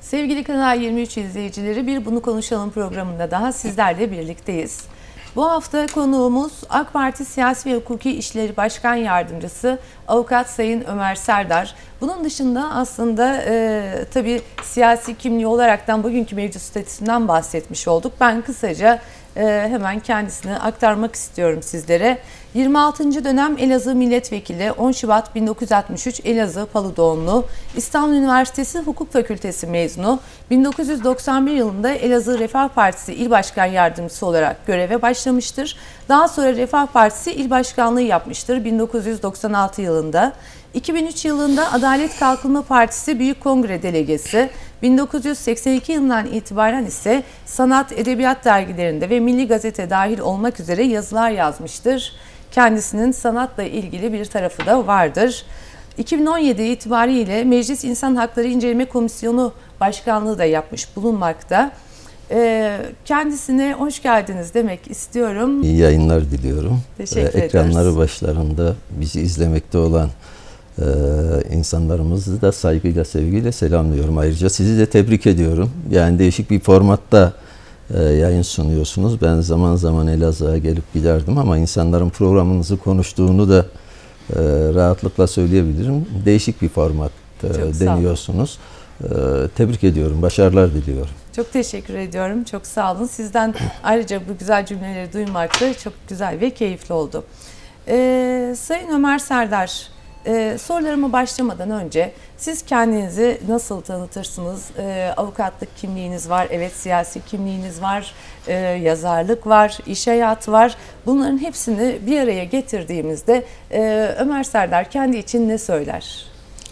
Sevgili Kanal 23 izleyicileri, bir Bunu Konuşalım programında daha sizlerle birlikteyiz. Bu hafta konuğumuz AK Parti Siyasi ve Hukuki İşleri Başkan Yardımcısı Avukat Sayın Ömer Serdar. Bunun dışında aslında tabii siyasi kimliği olaraktan bugünkü mevcut statüsünden bahsetmiş olduk. Ben kısaca hemen kendisini aktarmak istiyorum sizlere. 26. dönem Elazığ Milletvekili, 10 Şubat 1963 Elazığ Palu doğumlu, İstanbul Üniversitesi Hukuk Fakültesi mezunu, 1991 yılında Elazığ Refah Partisi İl Başkan Yardımcısı olarak göreve başlamıştır. Daha sonra Refah Partisi İl Başkanlığı yapmıştır 1996 yılında. 2003 yılında Adalet Kalkınma Partisi Büyük Kongre Delegesi, 1982 yılından itibaren ise sanat, edebiyat dergilerinde ve Milli Gazete dahil olmak üzere yazılar yazmıştır. Kendisinin sanatla ilgili bir tarafı da vardır. 2017 itibariyle Meclis İnsan Hakları İnceleme Komisyonu Başkanlığı da yapmış bulunmakta. Kendisine hoş geldiniz demek istiyorum. İyi yayınlar diliyorum. Teşekkür ederiz. Ekranları başlarında bizi izlemekte olan insanlarımızı da saygıyla, sevgiyle selamlıyorum. Ayrıca sizi de tebrik ediyorum. Yani değişik bir formatta yayın sunuyorsunuz. Ben zaman zaman Elazığ'a gelip giderdim ama insanların programınızı konuştuğunu da rahatlıkla söyleyebilirim. Değişik bir format deniyorsunuz. Tebrik ediyorum, başarılar diliyorum. Çok teşekkür ediyorum, çok sağ olun. Sizden ayrıca bu güzel cümleleri duymak da çok güzel ve keyifli oldu. Sayın Ömer Serdar, sorularıma başlamadan önce siz kendinizi nasıl tanıtırsınız? Avukatlık kimliğiniz var, evet siyasi kimliğiniz var, yazarlık var, iş hayatı var. Bunların hepsini bir araya getirdiğimizde Ömer Serdar kendi için ne söyler?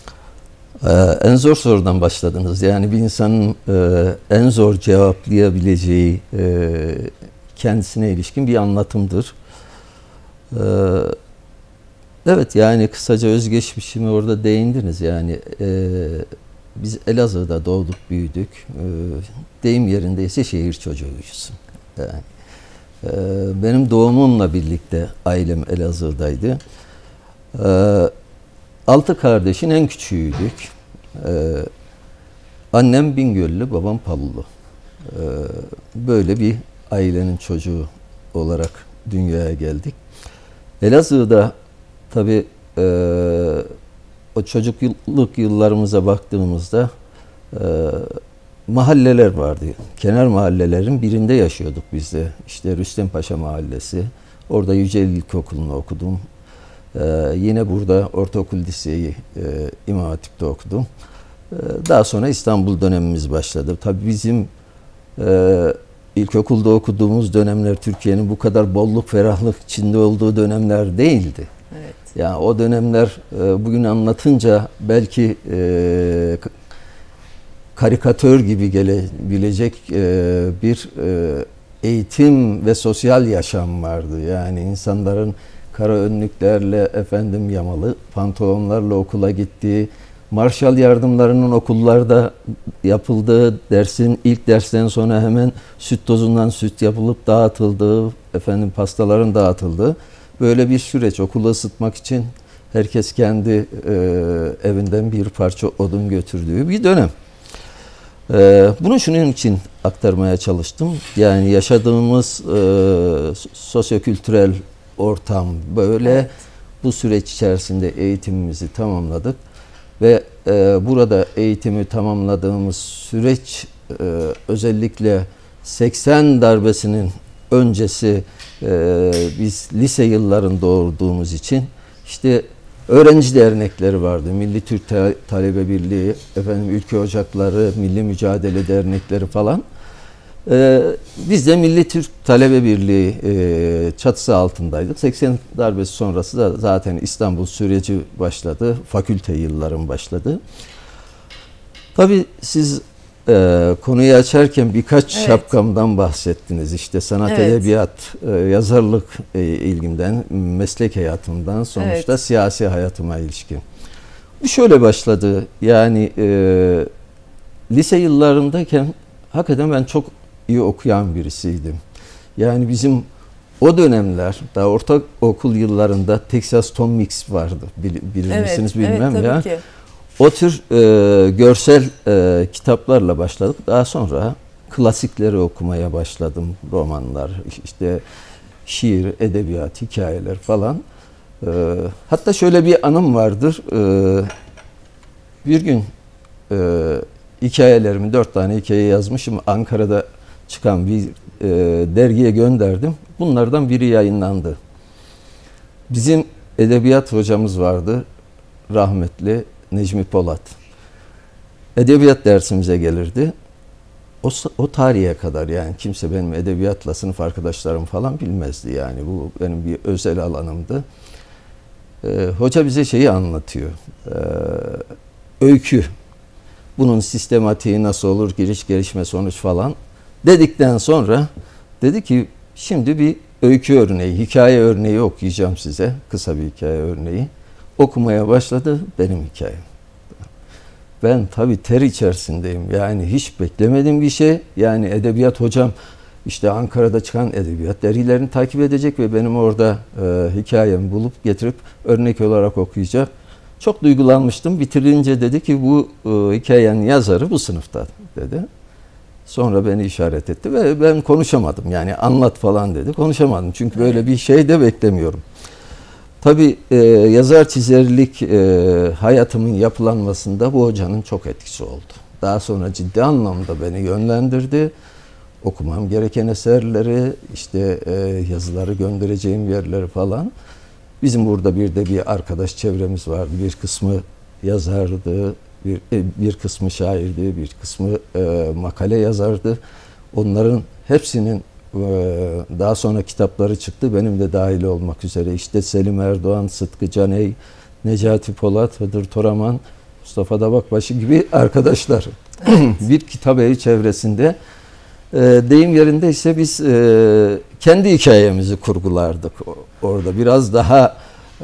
En zor sorudan başladınız. Yani bir insanın en zor cevaplayabileceği kendisine ilişkin bir anlatımdır. Evet, yani kısaca özgeçmişimi orada değindiniz. Yani biz Elazığ'da doğduk, büyüdük. Deyim yerindeyse şehir çocuğuyuz. Yani benim doğumumla birlikte ailem Elazığ'daydı. 6 kardeşin en küçüğüydük. Annem Bingöllü, babam Palulu. Böyle bir ailenin çocuğu olarak dünyaya geldik. Elazığ'da tabii o çocukluk yıllarımıza baktığımızda mahalleler vardı. Kenar mahallelerin birinde yaşıyorduk biz de. İşte Rüstempaşa Mahallesi. Orada Yücel İlkokulu'nu okudum. Yine burada ortaokul liseyi İmam Hatip'te okudum. Daha sonra İstanbul dönemimiz başladı. Tabii bizim ilkokulda okuduğumuz dönemler Türkiye'nin bu kadar bolluk, ferahlık içinde olduğu dönemler değildi. Evet. Yani o dönemler bugün anlatınca belki karikatür gibi gelebilecek bir eğitim ve sosyal yaşam vardı. Yani insanların kara önlüklerle, yamalı pantolonlarla okula gittiği, Marshall yardımlarının okullarda yapıldığı, ilk dersten sonra hemen süt tozundan süt yapılıp dağıtıldığı, pastaların dağıtıldığı böyle bir süreç. Okulu ısıtmak için herkes kendi evinden bir parça odun götürdüğü bir dönem. Bunu şunun için aktarmaya çalıştım. Yani yaşadığımız sosyokültürel ortam böyle. Evet. Bu süreç içerisinde eğitimimizi tamamladık ve burada eğitimi tamamladığımız süreç özellikle 80 darbesinin öncesi biz lise yıllarında olduğumuz için işte öğrenci dernekleri vardı. Milli Türk Talebe Birliği, Ülke Ocakları, Milli Mücadele Dernekleri falan. Biz de Milli Türk Talebe Birliği çatısı altındaydık. 80 darbesi sonrası da zaten İstanbul süreci başladı. Fakülte yıllarım başladı. Tabii siz konuyu açarken birkaç şapkamdan bahsettiniz. İşte sanat, edebiyat, yazarlık ilgimden, meslek hayatımdan, sonuçta siyasi hayatıma ilişkin. Bu şöyle başladı. Yani lise yıllarındayken hakikaten ben çok iyi okuyan birisiydim. Yani bizim o dönemler, daha ortaokul yıllarında Texas Tom Mix vardı. Bilir misiniz bilmem ya. Ki. O tür görsel kitaplarla başladık. Daha sonra klasikleri okumaya başladım. Romanlar, işte şiir, edebiyat, hikayeler falan. Hatta şöyle bir anım vardır. Bir gün hikayelerimi, 4 tane hikaye yazmışım. Ankara'da çıkan bir dergiye gönderdim. Bunlardan biri yayınlandı. Bizim edebiyat hocamız vardı, rahmetli Necmi Polat. Edebiyat dersimize gelirdi. O tarihe kadar yani kimse benim edebiyatla sınıf arkadaşlarım falan bilmezdi yani. Bu benim bir özel alanımdı. Hoca bize şeyi anlatıyor. Öykü. Bunun sistematiği nasıl olur, giriş, gelişme, sonuç falan dedikten sonra dedi ki şimdi bir öykü örneği, hikaye örneği okuyacağım size. Kısa bir hikaye örneği. Okumaya başladı benim hikayem. Ben tabii ter içerisindeyim. Yani hiç beklemediğim bir şey. Yani edebiyat hocam işte Ankara'da çıkan edebiyat dergilerini takip edecek ve benim orada hikayemi bulup getirip örnek olarak okuyacak. Çok duygulanmıştım. Bitirince dedi ki bu hikayenin yazarı bu sınıfta dedi. Sonra beni işaret etti ve ben konuşamadım. Yani anlat falan dedi. Konuşamadım. Çünkü böyle bir şey de beklemiyorum. Tabii yazar çizerlik hayatımın yapılanmasında bu hocanın çok etkisi oldu. Daha sonra ciddi anlamda beni yönlendirdi. Okumam gereken eserleri, işte yazıları göndereceğim yerleri falan. Bizim burada bir arkadaş çevremiz vardı. Bir kısmı yazardı, bir kısmı şairdi, bir kısmı makale yazardı. Onların hepsinin daha sonra kitapları çıktı. Benim de dahil olmak üzere. İşte Selim Erdoğan, Sıtkı Caney, Necati Polat, Hıdır Toraman, Mustafa Dabakbaşı gibi arkadaşlar. Evet. Bir kitabevi çevresinde deyim yerinde ise biz kendi hikayemizi kurgulardık. Orada biraz daha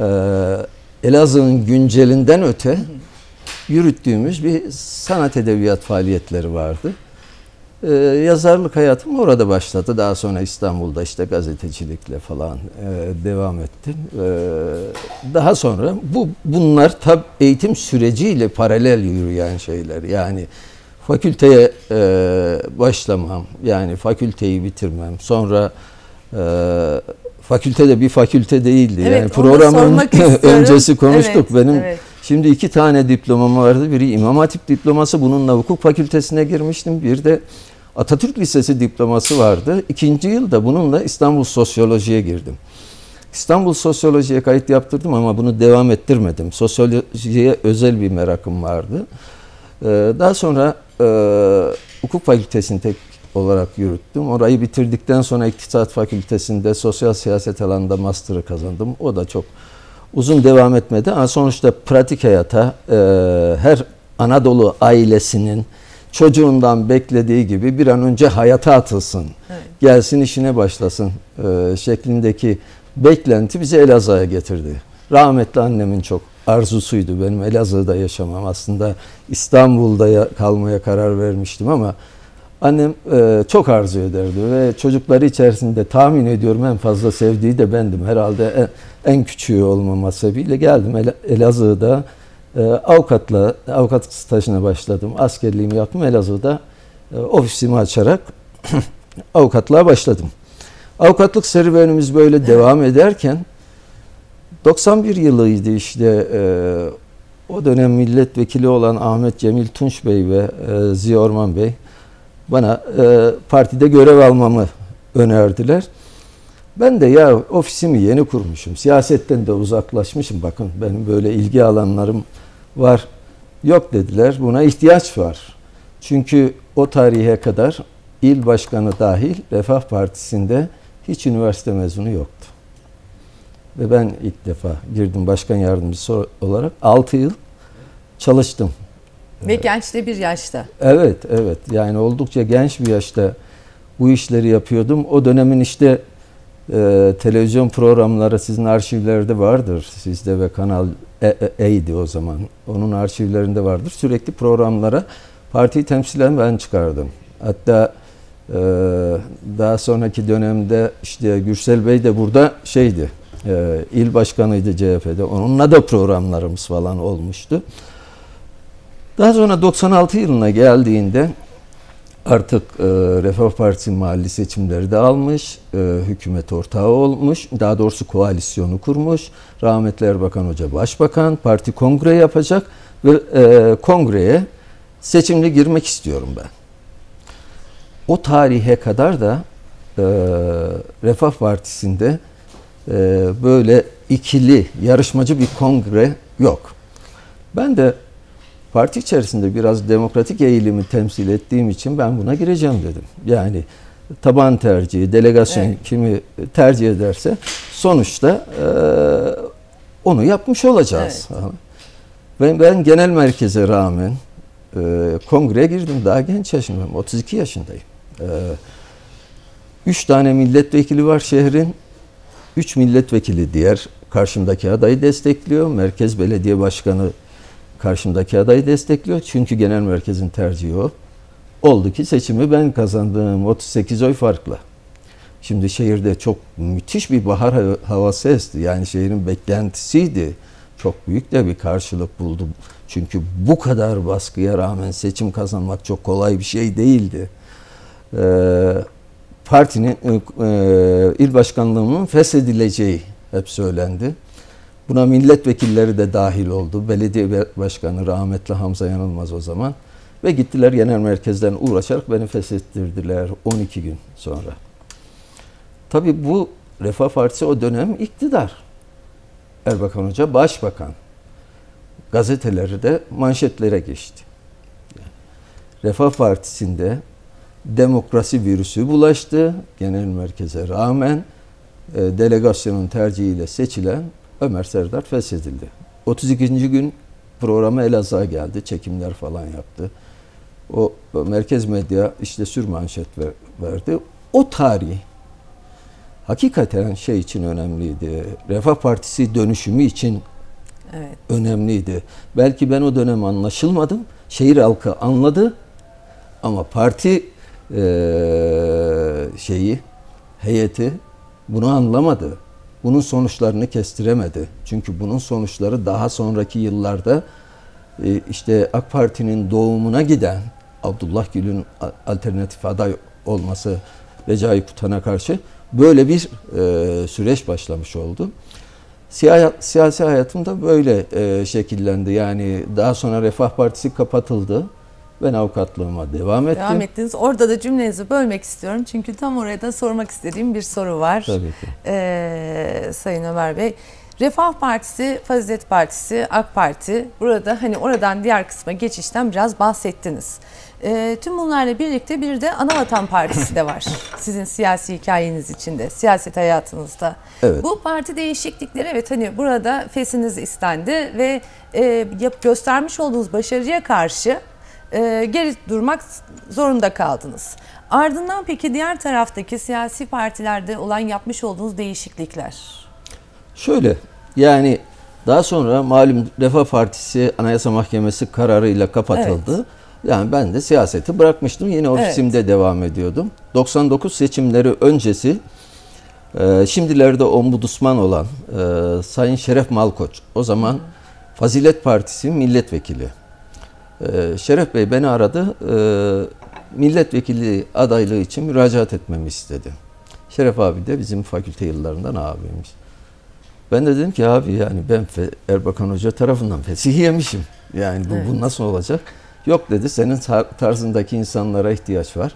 Elazığ'ın güncelinden öte yürüttüğümüz bir sanat edebiyat faaliyetleri vardı. Yazarlık hayatım orada başladı. Daha sonra İstanbul'da işte gazetecilikle falan devam ettim. Daha sonra bunlar tabii eğitim süreciyle paralel yürüyen şeyler. Yani fakülteye başlamam, yani fakülteyi bitirmem. Sonra fakültede bir fakülte değildi. Evet, yani programın öncesi konuştuk. Evet, benim şimdi 2 tane diplomam vardı. Biri İmam Hatip diploması. Bununla hukuk fakültesine girmiştim. Bir de Atatürk Lisesi diploması vardı. 2. yılda bununla İstanbul Sosyoloji'ye girdim. İstanbul Sosyoloji'ye kayıt yaptırdım ama bunu devam ettirmedim. Sosyolojiye özel bir merakım vardı. Daha sonra hukuk fakültesini tek olarak yürüttüm. Orayı bitirdikten sonra İktisat Fakültesi'nde sosyal siyaset alanında master'ı kazandım. O da çok uzun devam etmedi. Ama sonuçta pratik hayata her Anadolu ailesinin çocuğundan beklediği gibi bir an önce hayata atılsın, evet, gelsin işine başlasın şeklindeki beklenti bizi Elazığ'a getirdi. Rahmetli annemin çok arzusuydu benim Elazığ'da yaşamam. Aslında İstanbul'da kalmaya karar vermiştim ama annem çok arzu ederdi ve çocukları içerisinde tahmin ediyorum en fazla sevdiği de bendim. Herhalde en küçüğü olmama sebebiyle geldim Elazığ'da. Avukatlık stajına başladım. Askerliğimi yaptım. Elazığ'da ofisimi açarak avukatlığa başladım. Avukatlık serüvenimiz böyle devam ederken 91 yılıydı işte o dönem milletvekili olan Ahmet Cemil Tunç Bey ve Ziya Orman Bey bana partide görev almamı önerdiler. Ben de ya ofisimi yeni kurmuşum, siyasetten de uzaklaşmışım, bakın benim böyle ilgi alanlarım var. Yok dediler, buna ihtiyaç var. Çünkü o tarihe kadar il başkanı dahil Refah Partisi'nde hiç üniversite mezunu yoktu. Ve ben ilk defa girdim başkan yardımcısı olarak 6 yıl çalıştım. Ve genç de bir yaşta. Evet, evet. Yani oldukça genç bir yaşta bu işleri yapıyordum. O dönemin işte televizyon programları sizin arşivlerde vardır. Sizde ve Kanal E'ydi o zaman. Onun arşivlerinde vardır. Sürekli programlara partiyi temsilen ben çıkardım. Hatta daha sonraki dönemde işte Gürsel Bey de burada şeydi, il başkanıydı CHP'de. Onunla da programlarımız falan olmuştu. Daha sonra 96 yılına geldiğinde artık Refah Partisi mahalli seçimleri de almış, hükümet ortağı olmuş, daha doğrusu koalisyonu kurmuş. Rahmetli Erbakan Hoca başbakan, parti kongre yapacak ve kongreye seçimli girmek istiyorum ben. O tarihe kadar da Refah Partisi'nde böyle ikili, yarışmacı bir kongre yok. Ben de parti içerisinde biraz demokratik eğilimi temsil ettiğim için ben buna gireceğim dedim. Yani taban tercihi, delegasyon kimi tercih ederse sonuçta onu yapmış olacağız. Evet. Ben genel merkeze rağmen kongreye girdim. Daha genç yaşındayım. 32 yaşındayım. 3 tane milletvekili var şehrin. 3 milletvekili diğer karşımdaki adayı destekliyor. Merkez Belediye Başkanı karşımdaki adayı destekliyor. Çünkü genel merkezin tercihi o. Oldu ki seçimi ben kazandım 38 oy farkla. Şimdi şehirde çok müthiş bir bahar havası esti. Yani şehrin beklentisiydi. Çok büyük de bir karşılık buldu. Çünkü bu kadar baskıya rağmen seçim kazanmak çok kolay bir şey değildi. Partinin il başkanlığının feshedileceği hep söylendi. Buna milletvekilleri de dahil oldu. Belediye başkanı rahmetli Hamza Yanılmaz o zaman. Ve gittiler genel merkezden uğraşarak beni feshettirdiler 12 gün sonra. Tabii bu Refah Partisi o dönem iktidar. Erbakan Hoca başbakan. Gazeteleri de manşetlere geçti. Refah Partisi'nde demokrasi virüsü bulaştı. Genel merkeze rağmen delegasyonun tercihiyle seçilen Ömer Serdar feshedildi. 32. gün programı Elazığ'a geldi. Çekimler falan yaptı. O merkez medya işte sürmanşet verdi. O tarih hakikaten şey için önemliydi. Refah Partisi dönüşümü için önemliydi. Belki ben o dönem anlaşılmadım. Şehir halkı anladı. Ama parti heyeti bunu anlamadı. Bunun sonuçlarını kestiremedi. Çünkü bunun sonuçları daha sonraki yıllarda işte AK Parti'nin doğumuna giden Abdullah Gül'ün alternatif aday olması Recai Kutan'a karşı böyle bir süreç başlamış oldu. Siyasi hayatım da böyle şekillendi. Yani daha sonra Refah Partisi kapatıldı. Ben avukatlığıma devam ettim. Devam ettiniz. Orada da cümlenizi bölmek istiyorum. Çünkü tam orada sormak istediğim bir soru var. Tabii ki. Sayın Ömer Bey. Refah Partisi, Fazilet Partisi, AK Parti. Burada hani oradan diğer kısma geçişten biraz bahsettiniz. Tüm bunlarla birlikte bir de Anavatan Partisi de var. Sizin siyasi hikayeniz içinde, siyaset hayatınızda. Evet. Bu parti değişiklikleri evet hani burada fesiniz istendi ve göstermiş olduğunuz başarıya karşı geri durmak zorunda kaldınız. Ardından peki diğer taraftaki siyasi partilerde olan yapmış olduğunuz değişiklikler? Şöyle yani daha sonra malum Refah Partisi Anayasa Mahkemesi kararıyla kapatıldı. Evet. Yani ben de siyaseti bırakmıştım. Yine ofisimde devam ediyordum. 99 seçimleri öncesi şimdilerde ombudsman olan Sayın Şeref Malkoç o zaman Fazilet Partisi milletvekili. Şeref Bey beni aradı. Milletvekili adaylığı için müracaat etmemi istedi. Şeref abi de bizim fakülte yıllarından abimiz. Ben de dedim ki abi yani ben Erbakan Hoca tarafından fesih yemişim. Yani bu nasıl olacak? Yok dedi senin tarzındaki insanlara ihtiyaç var.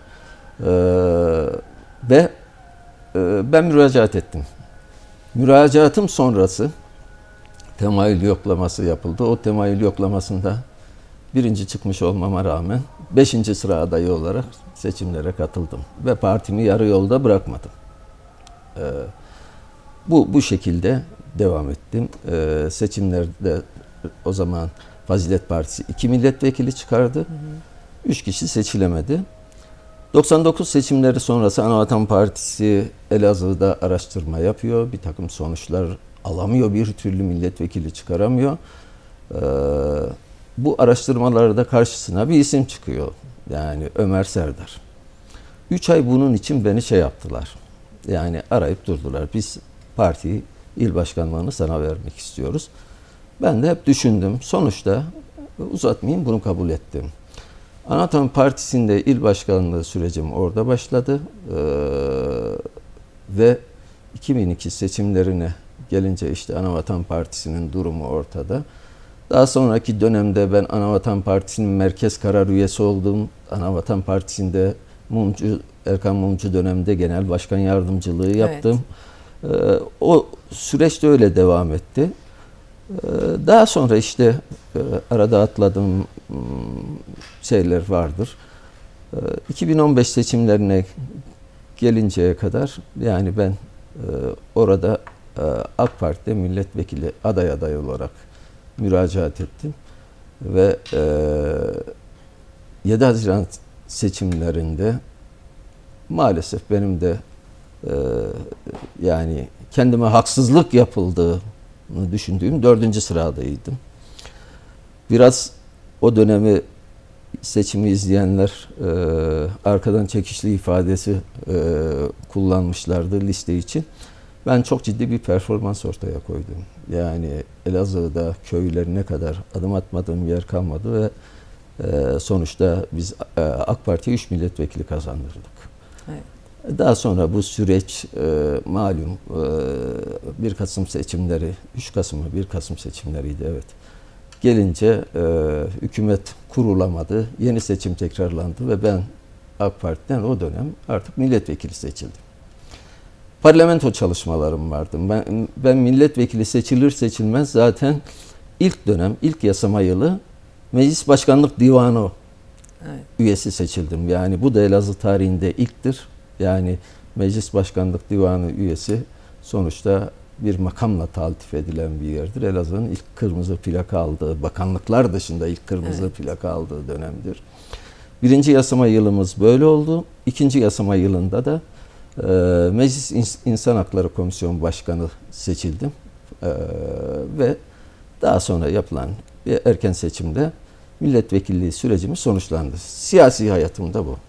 Ve ben müracaat ettim. Müracaatım sonrası temayül yoklaması yapıldı. O temayül yoklamasında birinci çıkmış olmama rağmen 5. sıra adayı olarak seçimlere katıldım. Ve partimi yarı yolda bırakmadım. Bu şekilde devam ettim. Seçimlerde o zaman Fazilet Partisi 2 milletvekili çıkardı. 3 kişi seçilemedi. 99 seçimleri sonrası Anavatan Partisi Elazığ'da araştırma yapıyor. Bir takım sonuçlar alamıyor. Bir türlü milletvekili çıkaramıyor. Bu araştırmalarda karşısına bir isim çıkıyor. Yani Ömer Serdar. 3 ay bunun için beni şey yaptılar. Yani arayıp durdular. Biz il başkanlığını sana vermek istiyoruz. Ben de hep düşündüm. Sonuçta uzatmayayım, bunu kabul ettim. Anavatan Partisi'nde il başkanlığı sürecim orada başladı. Ve 2002 seçimlerine gelince işte Anavatan Partisi'nin durumu ortada. Daha sonraki dönemde ben Anavatan Partisi'nin merkez karar üyesi oldum. Anavatan Partisi'nde Erkan Mumcu döneminde genel başkan yardımcılığı yaptım. Evet. O süreç de öyle devam etti. Daha sonra işte arada atladığım şeyler vardır. 2015 seçimlerine gelinceye kadar yani ben orada AK Parti'de milletvekili aday olarak müracaat ettim. Ve 7 Haziran seçimlerinde maalesef benim de yani kendime haksızlık yapıldığını düşündüğüm 4. sıradaydım. Biraz o dönemi seçimi izleyenler arkadan çekişli ifadesi kullanmışlardı liste için. Ben çok ciddi bir performans ortaya koydum. Yani Elazığ'da köylerine kadar adım atmadığım yer kalmadı ve sonuçta biz AK Parti'ye 3 milletvekili kazandırdık. Evet. Daha sonra bu süreç malum 1 Kasım seçimleri, 3 Kasım mı 1 Kasım seçimleriydi evet. Gelince hükümet kurulamadı, yeni seçim tekrarlandı ve ben AK Parti'den o dönem artık milletvekili seçildim. Parlamento çalışmalarım vardı. Ben milletvekili seçilir seçilmez zaten ilk dönem, ilk yasama yılı Meclis Başkanlık Divanı evet. Üyesi seçildim. Yani bu da Elazığ tarihinde ilktir. Yani Meclis Başkanlık Divanı üyesi sonuçta bir makamla taltif edilen bir yerdir. Elazığ'ın ilk kırmızı plaka aldığı, bakanlıklar dışında ilk kırmızı evet. plaka aldığı dönemdir. 1. yasama yılımız böyle oldu. 2. yasama yılında da Meclis İnsan Hakları Komisyonu Başkanı seçildim. Ve daha sonra yapılan bir erken seçimde milletvekilliği sürecimiz sonuçlandı. Siyasi hayatımda bu.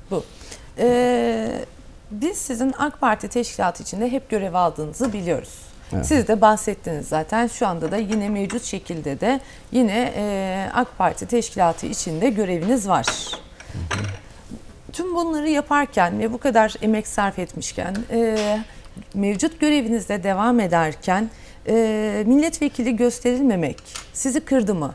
Biz sizin AK Parti teşkilatı içinde hep görev aldığınızı biliyoruz. Evet. Siz de bahsettiniz zaten. Şu anda da yine mevcut şekilde de yine AK Parti teşkilatı içinde göreviniz var. Hı hı. Tüm bunları yaparken ve bu kadar emek sarf etmişken, mevcut görevinizde devam ederken milletvekili gösterilmemek sizi kırdı mı?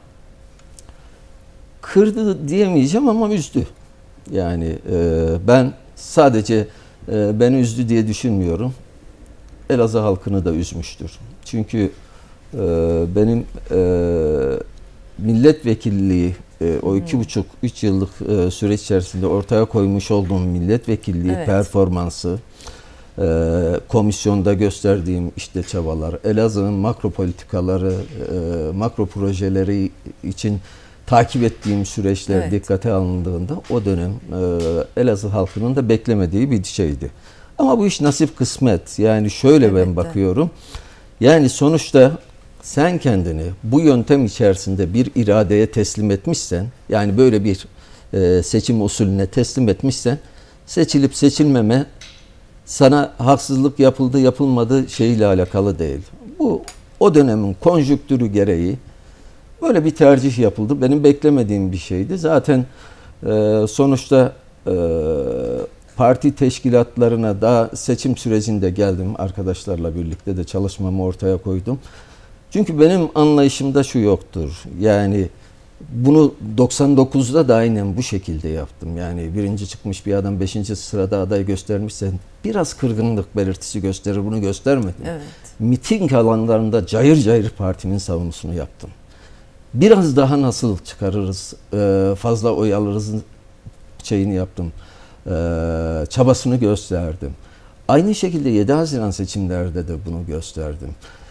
Kırdı diyemeyeceğim ama üzdü. Yani ben sadece beni üzdü diye düşünmüyorum. Elazığ halkını da üzmüştür. Çünkü benim milletvekilliği o 2,5-3 yıllık süreç içerisinde ortaya koymuş olduğum milletvekilliği evet. performansı, komisyonda gösterdiğim işte çabalar, Elazığ'ın makro politikaları, makro projeleri için takip ettiğim süreçler evet. dikkate alındığında o dönem Elazığ halkının da beklemediği bir şeydi. Ama bu iş nasip kısmet. Yani şöyle evet, ben bakıyorum. Yani sonuçta sen kendini bu yöntem içerisinde bir iradeye teslim etmişsen, yani böyle bir seçim usulüne teslim etmişsen, seçilip seçilmeme sana haksızlık yapıldı yapılmadı şeyle alakalı değil. Bu o dönemin konjüktürü gereği böyle bir tercih yapıldı. Benim beklemediğim bir şeydi. Zaten sonuçta parti teşkilatlarına daha seçim sürecinde geldim. Arkadaşlarla birlikte de çalışmamı ortaya koydum. Çünkü benim anlayışımda şu yoktur. Yani bunu 99'da da aynen bu şekilde yaptım. Yani birinci çıkmış bir adam 5. sırada aday göstermişse biraz kırgınlık belirtisi gösterir. Bunu göstermedim. Evet. Miting alanlarında cayır cayır partimin savunusunu yaptım. Biraz daha nasıl çıkarırız, fazla oy alırız şeyini yaptım. Çabasını gösterdim. Aynı şekilde 7 Haziran seçimlerde de bunu gösterdim.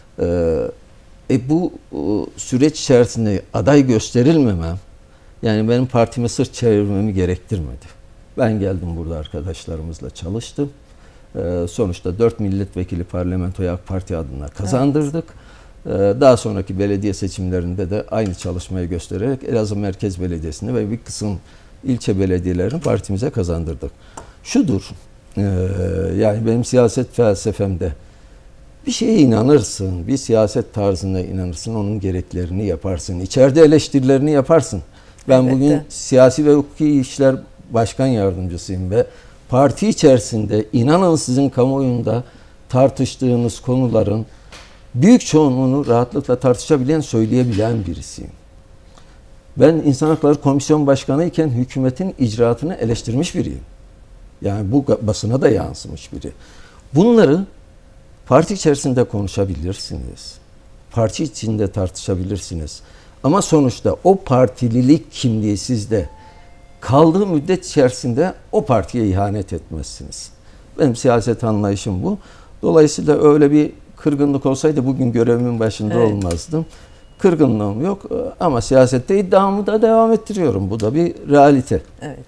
Bu süreç içerisinde aday gösterilmemem, yani benim partime sırt çevirmemi gerektirmedi. Ben geldim burada arkadaşlarımızla çalıştım. Sonuçta 4 milletvekili parlamentoya AK Parti adına kazandırdık. Evet. Daha sonraki belediye seçimlerinde de aynı çalışmayı göstererek Elazığ Merkez Belediyesi'ne ve bir kısım ilçe belediyelerini partimize kazandırdık. Şudur, yani benim siyaset felsefemde bir şeye inanırsın, bir siyaset tarzına inanırsın, onun gereklerini yaparsın, içeride eleştirilerini yaparsın. Ben bugün siyasi ve hukuki işler başkan yardımcısıyım ve parti içerisinde inanın sizin kamuoyunda tartıştığınız konuların büyük çoğunluğunu rahatlıkla tartışabilen, söyleyebilen birisiyim. Ben İnsan Hakları Komisyon Başkanı iken hükümetin icraatını eleştirmiş biriyim. Yani bu basına da yansımış biri. Bunları parti içerisinde konuşabilirsiniz. Parti içinde tartışabilirsiniz. Ama sonuçta o partililik kimliği sizde kaldığı müddet içerisinde o partiye ihanet etmezsiniz. Benim siyaset anlayışım bu. Dolayısıyla öyle bir kırgınlık olsaydı bugün görevimin başında olmazdım. Kırgınlığım yok ama siyasette iddiamı da devam ettiriyorum. Bu da bir realite. Evet.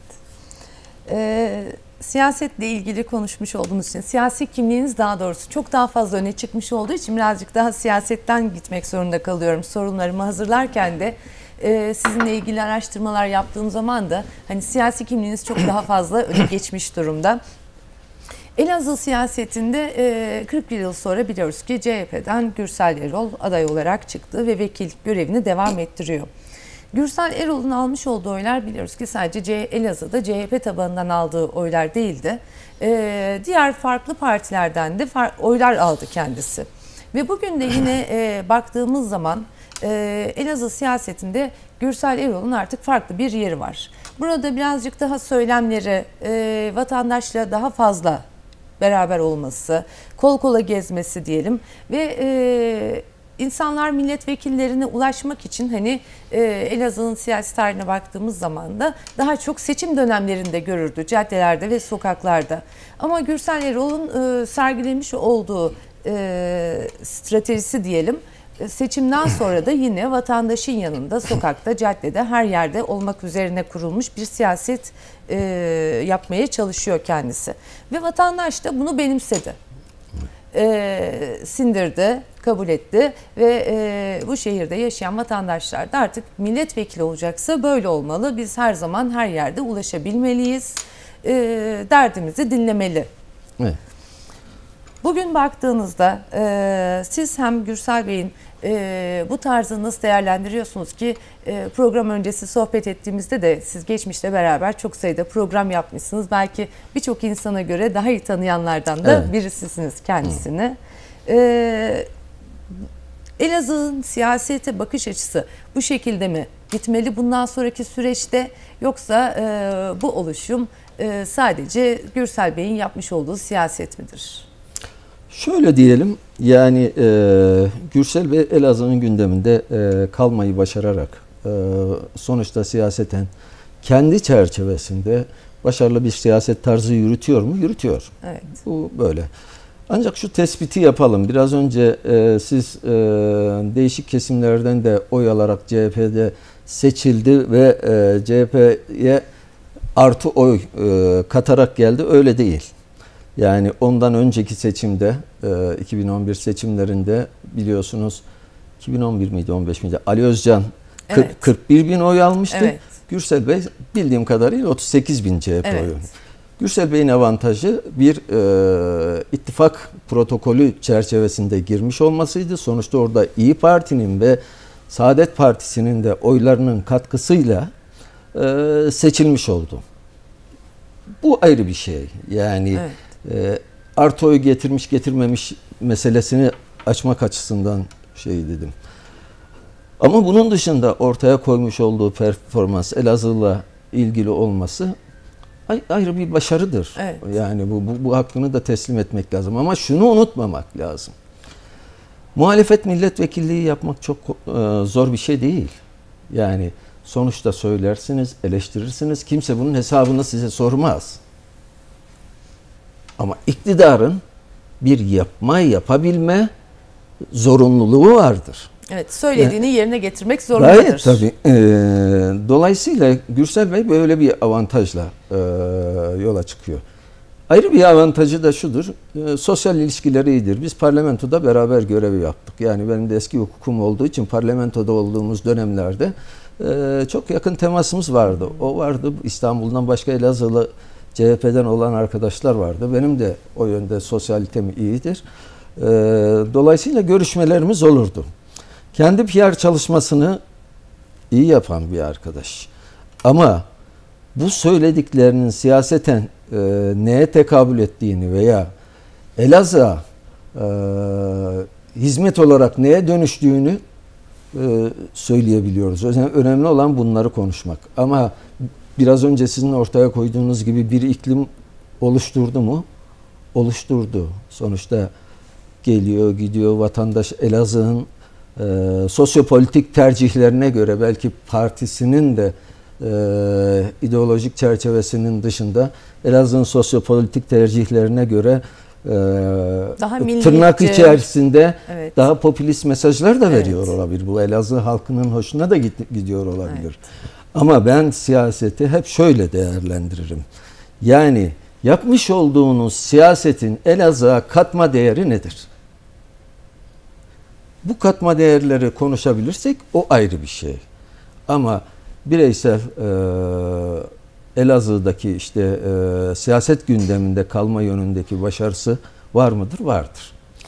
Siyasetle ilgili konuşmuş olduğumuz için, siyasi kimliğiniz daha doğrusu çok daha fazla öne çıkmış olduğu için birazcık daha siyasetten gitmek zorunda kalıyorum. Sorunlarımı hazırlarken de sizinle ilgili araştırmalar yaptığım zaman da hani siyasi kimliğiniz çok daha fazla öne geçmiş durumda. Elazığ siyasetinde 41 yıl sonra biliyoruz ki CHP'den Gürsel Erol aday olarak çıktı ve vekillik görevini devam ettiriyor. Gürsel Erol'un almış olduğu oylar biliyoruz ki sadece Elazığ'da CHP tabanından aldığı oylar değildi. Diğer farklı partilerden de oylar aldı kendisi. Ve bugün de yine baktığımız zaman Elazığ siyasetinde Gürsel Erol'un artık farklı bir yeri var. Burada birazcık daha söylemleri, vatandaşla daha fazla beraber olması, kol kola gezmesi diyelim ve insanlar milletvekillerine ulaşmak için hani Elazığ'ın siyasi tarihine baktığımız zaman da daha çok seçim dönemlerinde görürdü caddelerde ve sokaklarda. Ama Gürsel Erol'un sergilemiş olduğu stratejisi diyelim seçimden sonra da yine vatandaşın yanında, sokakta, caddede, her yerde olmak üzerine kurulmuş bir siyaset yapmaya çalışıyor kendisi. Ve vatandaş da bunu benimsedi. Sindirdi, kabul etti ve bu şehirde yaşayan vatandaşlar da artık milletvekili olacaksa böyle olmalı. Biz her zaman her yerde ulaşabilmeliyiz. Derdimizi dinlemeli. Evet. Bugün baktığınızda siz hem Gürsel Bey'in bu tarzı nasıl değerlendiriyorsunuz ki program öncesi sohbet ettiğimizde de siz geçmişte beraber çok sayıda program yapmışsınız. Belki birçok insana göre daha iyi tanıyanlardan da birisisiniz kendisini. Elazığ'ın siyasete bakış açısı bu şekilde mi gitmeli bundan sonraki süreçte, yoksa bu oluşum sadece Gürsel Bey'in yapmış olduğu siyaset midir? Şöyle diyelim, yani Gürsel ve Elazığ'ın gündeminde kalmayı başararak sonuçta siyaseten kendi çerçevesinde başarılı bir siyaset tarzı yürütüyor mu? Yürütüyor. Evet. Bu böyle. Ancak şu tespiti yapalım. Biraz önce siz değişik kesimlerden de oy alarak CHP'de seçildi ve CHP'ye artı oy katarak geldi. Öyle değil. Yani ondan önceki seçimde 2011 seçimlerinde biliyorsunuz 2011 miydi 15 miydi? Ali Özcan 41 bin oy almıştı. Evet. Gürsel Bey bildiğim kadarıyla 38 bin CHP oyu. Gürsel Bey'in avantajı bir ittifak protokolü çerçevesinde girmiş olmasıydı. Sonuçta orada İYİ Parti'nin ve Saadet Partisi'nin de oylarının katkısıyla seçilmiş oldu. Bu ayrı bir şey. Yani artı oy getirmiş getirmemiş meselesini açmak açısından şey dedim. Ama bunun dışında ortaya koymuş olduğu performans, Elazığ'la ilgili olması ayrı bir başarıdır. Evet. Yani bu hakkını da teslim etmek lazım. Ama şunu unutmamak lazım. Muhalefet milletvekilliği yapmak çok zor bir şey değil. Yani sonuçta söylersiniz, eleştirirsiniz. Kimse bunun hesabını size sormaz. Ama iktidarın bir yapabilme zorunluluğu vardır. Evet, söylediğini yerine getirmek zorundadır. Gayet tabii. Dolayısıyla Gürsel Bey böyle bir avantajla yola çıkıyor. Ayrı bir avantajı da şudur, sosyal ilişkileri iyidir. Biz parlamentoda beraber görev yaptık. Yani benim de eski hukukum olduğu için parlamentoda olduğumuz dönemlerde çok yakın temasımız vardı. O vardı, İstanbul'dan başka Elazığlı CHP'den olan arkadaşlar vardı. Benim de o yönde sosyalitem iyidir. Dolayısıyla görüşmelerimiz olurdu. Kendi PR çalışmasını iyi yapan bir arkadaş. Ama bu söylediklerinin siyaseten neye tekabül ettiğini veya Elazığ'a hizmet olarak neye dönüştüğünü söyleyebiliyoruz. Önemli olan bunları konuşmak. Ama biraz önce sizin ortaya koyduğunuz gibi bir iklim oluşturdu mu? Oluşturdu. Sonuçta geliyor, gidiyor vatandaş Elazığ'ın sosyopolitik tercihlerine göre belki partisinin de ideolojik çerçevesinin dışında Elazığ'ın sosyopolitik tercihlerine göre daha tırnak içerisinde evet, daha popülist mesajlar da veriyor evet, olabilir. Bu Elazığ halkının hoşuna da gidiyor olabilir. Evet. Ama ben siyaseti hep şöyle değerlendiririm. Yani yapmış olduğunuz siyasetin Elazığ'a katma değeri nedir? Bu katma değerleri konuşabilirsek o ayrı bir şey. Ama bireysel Elazığ'daki işte siyaset gündeminde kalma yönündeki başarısı var mıdır? Vardır.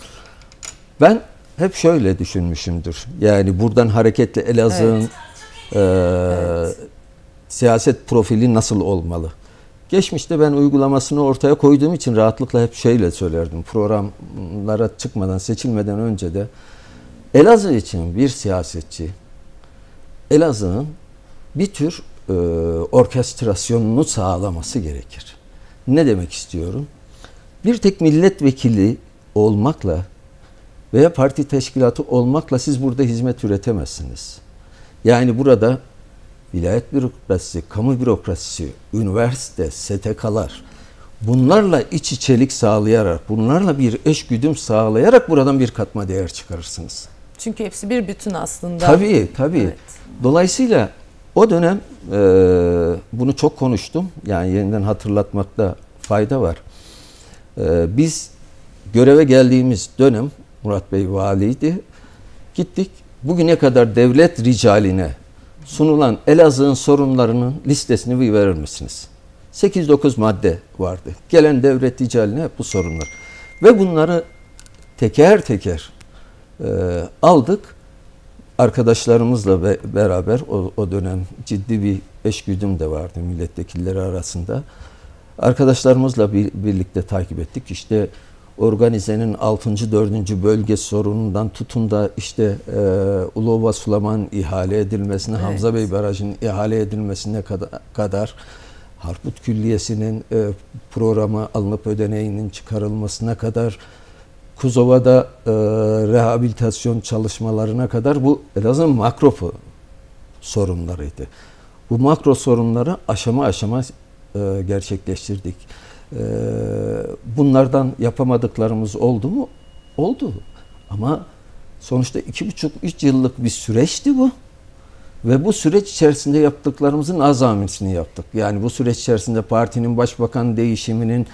Ben hep şöyle düşünmüşümdür. Yani buradan hareketle Elazığ'ın evet, siyaset profili nasıl olmalı? Geçmişte ben uygulamasını ortaya koyduğum için rahatlıkla hep şeyle söylerdim. Programlara çıkmadan, seçilmeden önce de Elazığ için bir siyasetçi Elazığ'ın bir tür orkestrasyonunu sağlaması gerekir. Ne demek istiyorum? Bir tek milletvekili olmakla veya parti teşkilatı olmakla siz burada hizmet üretemezsiniz. Yani burada vilayet bürokrasisi, kamu bürokrasisi, üniversite, STK'lar bunlarla iç içelik sağlayarak, bunlarla bir eşgüdüm sağlayarak buradan bir katma değer çıkarırsınız. Çünkü hepsi bir bütün aslında. Tabii, tabii. Evet. Dolayısıyla o dönem bunu çok konuştum. Yani yeniden hatırlatmakta fayda var. Biz göreve geldiğimiz dönem Murat Bey valiydi. Gittik. Bugüne kadar devlet ricaline sunulan Elazığ'ın sorunlarının listesini bir verir misiniz? 8-9 madde vardı. Gelen devlet ricaline hep bu sorunlar. Ve bunları teker teker aldık. Arkadaşlarımızla beraber o dönem ciddi bir eşgüdüm de vardı milletvekilleri arasında. Arkadaşlarımızla birlikte takip ettik. İşte organizenin 6. 4. bölge sorunundan tutun da işte Uluova Sulaman ihale edilmesine, evet, Hamza Bey Barajı'nın ihale edilmesine kadar Harput Külliyesi'nin programa alınıp ödeneğinin çıkarılmasına kadar Kuzova'da rehabilitasyon çalışmalarına kadar bu Elazığ'ın makro sorunlarıydı. Bu makro sorunları aşama aşama gerçekleştirdik. Bunlardan yapamadıklarımız oldu mu? Oldu. Ama sonuçta 2,5-3 yıllık bir süreçti bu. Ve bu süreç içerisinde yaptıklarımızın azamisini yaptık. Yani bu süreç içerisinde partinin başbakan değişiminin,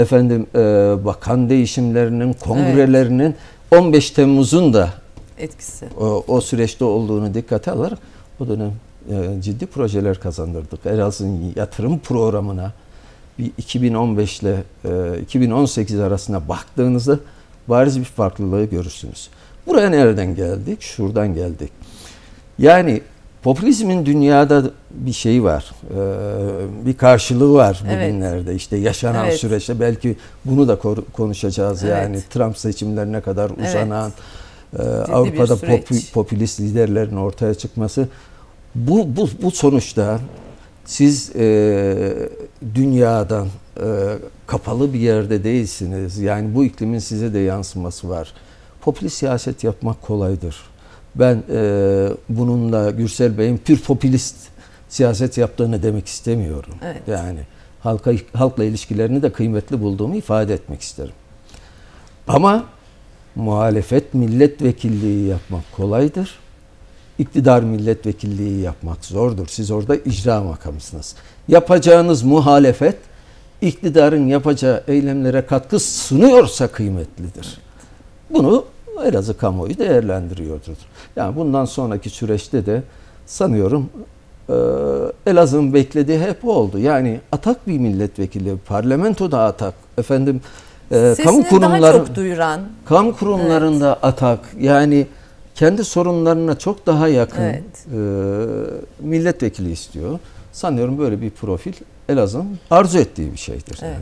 bakan değişimlerinin, kongrelerinin, evet, 15 Temmuz'un da etkisi. O süreçte olduğunu dikkate alarak o dönem ciddi projeler kazandırdık. Elazığ'ın yatırım programına bir 2015 ile 2018 arasına baktığınızda bariz bir farklılığı görürsünüz. Buraya nereden geldik? Şuradan geldik. Yani popülizmin dünyada bir şeyi var, bir karşılığı var bugünlerde. Evet. İşte yaşanan, evet, süreçte belki bunu da konuşacağız. Evet. Yani Trump seçimlerine kadar uzanan, evet, Avrupa'da popülist liderlerin ortaya çıkması. Bu sonuçta siz dünyadan kapalı bir yerde değilsiniz. Yani bu iklimin size de yansıması var. Popülist siyaset yapmak kolaydır. Ben bununla Gürsel Bey'in pür popülist siyaset yaptığını demek istemiyorum. Evet. Yani halkla ilişkilerini de kıymetli bulduğumu ifade etmek isterim. Ama muhalefet milletvekilliği yapmak kolaydır. İktidar milletvekilliği yapmak zordur. Siz orada icra makamısınız. Yapacağınız muhalefet iktidarın yapacağı eylemlere katkı sunuyorsa kıymetlidir. Bunu Elazığ kamuoyu değerlendiriyordur. Yani bundan sonraki süreçte de sanıyorum Elazığ'ın beklediği hep oldu. Yani atak bir milletvekili, parlamentoda atak, kamu kurumları, daha çok duyuran, kamu kurumlarında, evet, atak. Yani kendi sorunlarına çok daha yakın, evet, milletvekili istiyor. Sanıyorum böyle bir profil Elazığ'ın arzu ettiği bir şeydir. Evet.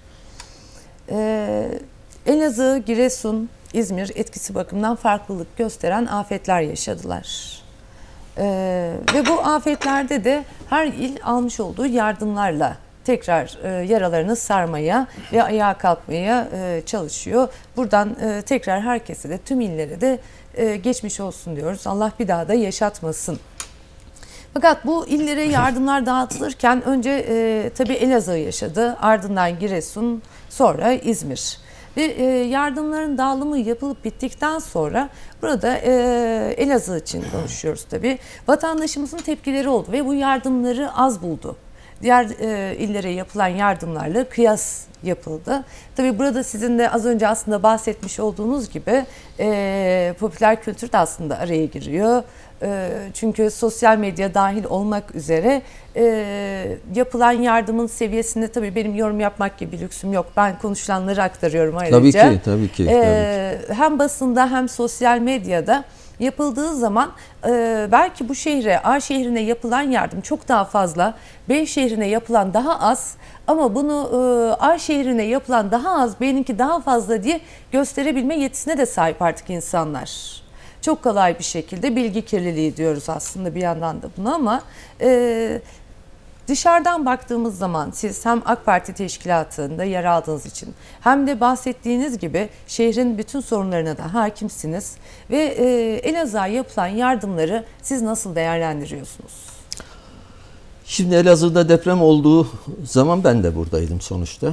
Elazığ, Giresun, İzmir etkisi bakımından farklılık gösteren afetler yaşadılar. Ve bu afetlerde de her il almış olduğu yardımlarla tekrar yaralarını sarmaya ve ayağa kalkmaya çalışıyor. Buradan tekrar herkese de, tüm illere de geçmiş olsun diyoruz. Allah bir daha da yaşatmasın. Fakat bu illere yardımlar dağıtılırken önce tabii Elazığ yaşadı, ardından Giresun, sonra İzmir. Ve yardımların dağılımı yapılıp bittikten sonra burada Elazığ için konuşuyoruz tabii. Vatandaşımızın tepkileri oldu ve bu yardımları az buldu. Diğer illere yapılan yardımlarla kıyas yapıldı. Tabii burada sizin de az önce aslında bahsetmiş olduğunuz gibi popüler kültür de aslında araya giriyor. Çünkü sosyal medya dahil olmak üzere yapılan yardımın seviyesinde tabii benim yorum yapmak gibi bir lüksüm yok. Ben konuşulanları aktarıyorum ayrıca. Tabii ki. Hem basında hem sosyal medyada yapıldığı zaman belki bu şehre, A şehrine yapılan yardım çok daha fazla, B şehrine yapılan daha az, ama bunu A şehrine yapılan daha az, B'ninki daha fazla diye gösterebilme yetisine de sahip artık insanlar. Çok kolay bir şekilde bilgi kirliliği diyoruz aslında bir yandan da buna, ama dışarıdan baktığımız zaman siz hem AK Parti teşkilatında yer aldığınız için hem de bahsettiğiniz gibi şehrin bütün sorunlarına da hakimsiniz ve Elazığ'a yapılan yardımları siz nasıl değerlendiriyorsunuz? Şimdi Elazığ'da deprem olduğu zaman ben de buradaydım sonuçta.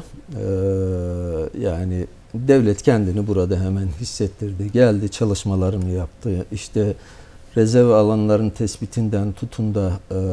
Yani devlet kendini burada hemen hissettirdi. Geldi, çalışmalarını yaptı. İşte rezerv alanların tespitinden tutun da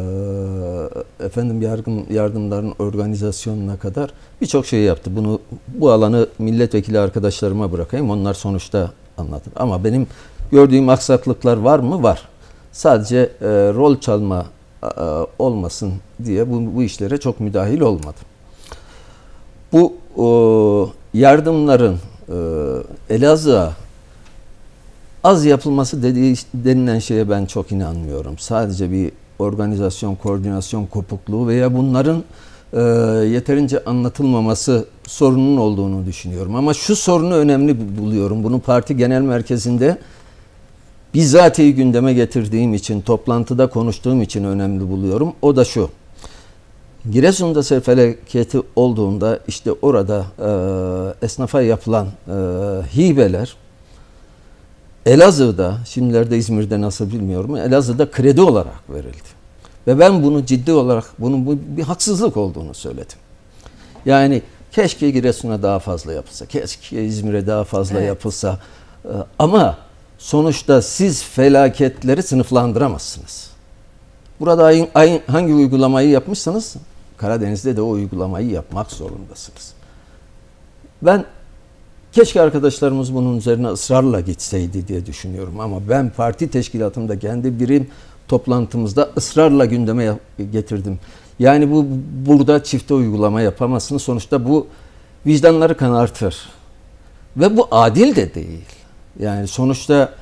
yardımların organizasyonuna kadar birçok şey yaptı. Bu alanı milletvekili arkadaşlarıma bırakayım. Onlar sonuçta anlatır. Ama benim gördüğüm aksaklıklar var mı? Var. Sadece rol çalma olmasın diye bu işlere çok müdahil olmadım. Bu yardımların Elazığ'a az yapılması denilen şeye ben çok inanmıyorum. Sadece bir organizasyon, koordinasyon kopukluğu veya bunların yeterince anlatılmaması sorunun olduğunu düşünüyorum. Ama şu sorunu önemli buluyorum. Bunu parti genel merkezinde bizatihi gündeme getirdiğim için, toplantıda konuştuğum için önemli buluyorum. O da şu: Giresun'da sel felaketi olduğunda işte orada esnafa yapılan hibeler Elazığ'da, şimdilerde İzmir'de nasıl bilmiyorum, Elazığ'da kredi olarak verildi. Ve ben bunu ciddi olarak, bunun bir haksızlık olduğunu söyledim. Yani keşke Giresun'a daha fazla yapılsa, keşke İzmir'e daha fazla yapılsa. Ama sonuçta siz felaketleri sınıflandıramazsınız. Burada hangi uygulamayı yapmışsanız Karadeniz'de de o uygulamayı yapmak zorundasınız. Ben keşke arkadaşlarımız bunun üzerine ısrarla gitseydi diye düşünüyorum. Ama ben parti teşkilatımda kendi birim toplantımızda ısrarla gündeme getirdim. Yani burada çifte uygulama yapamazsınız. Sonuçta bu vicdanları kanartır. Ve bu adil de değil. Yani sonuçta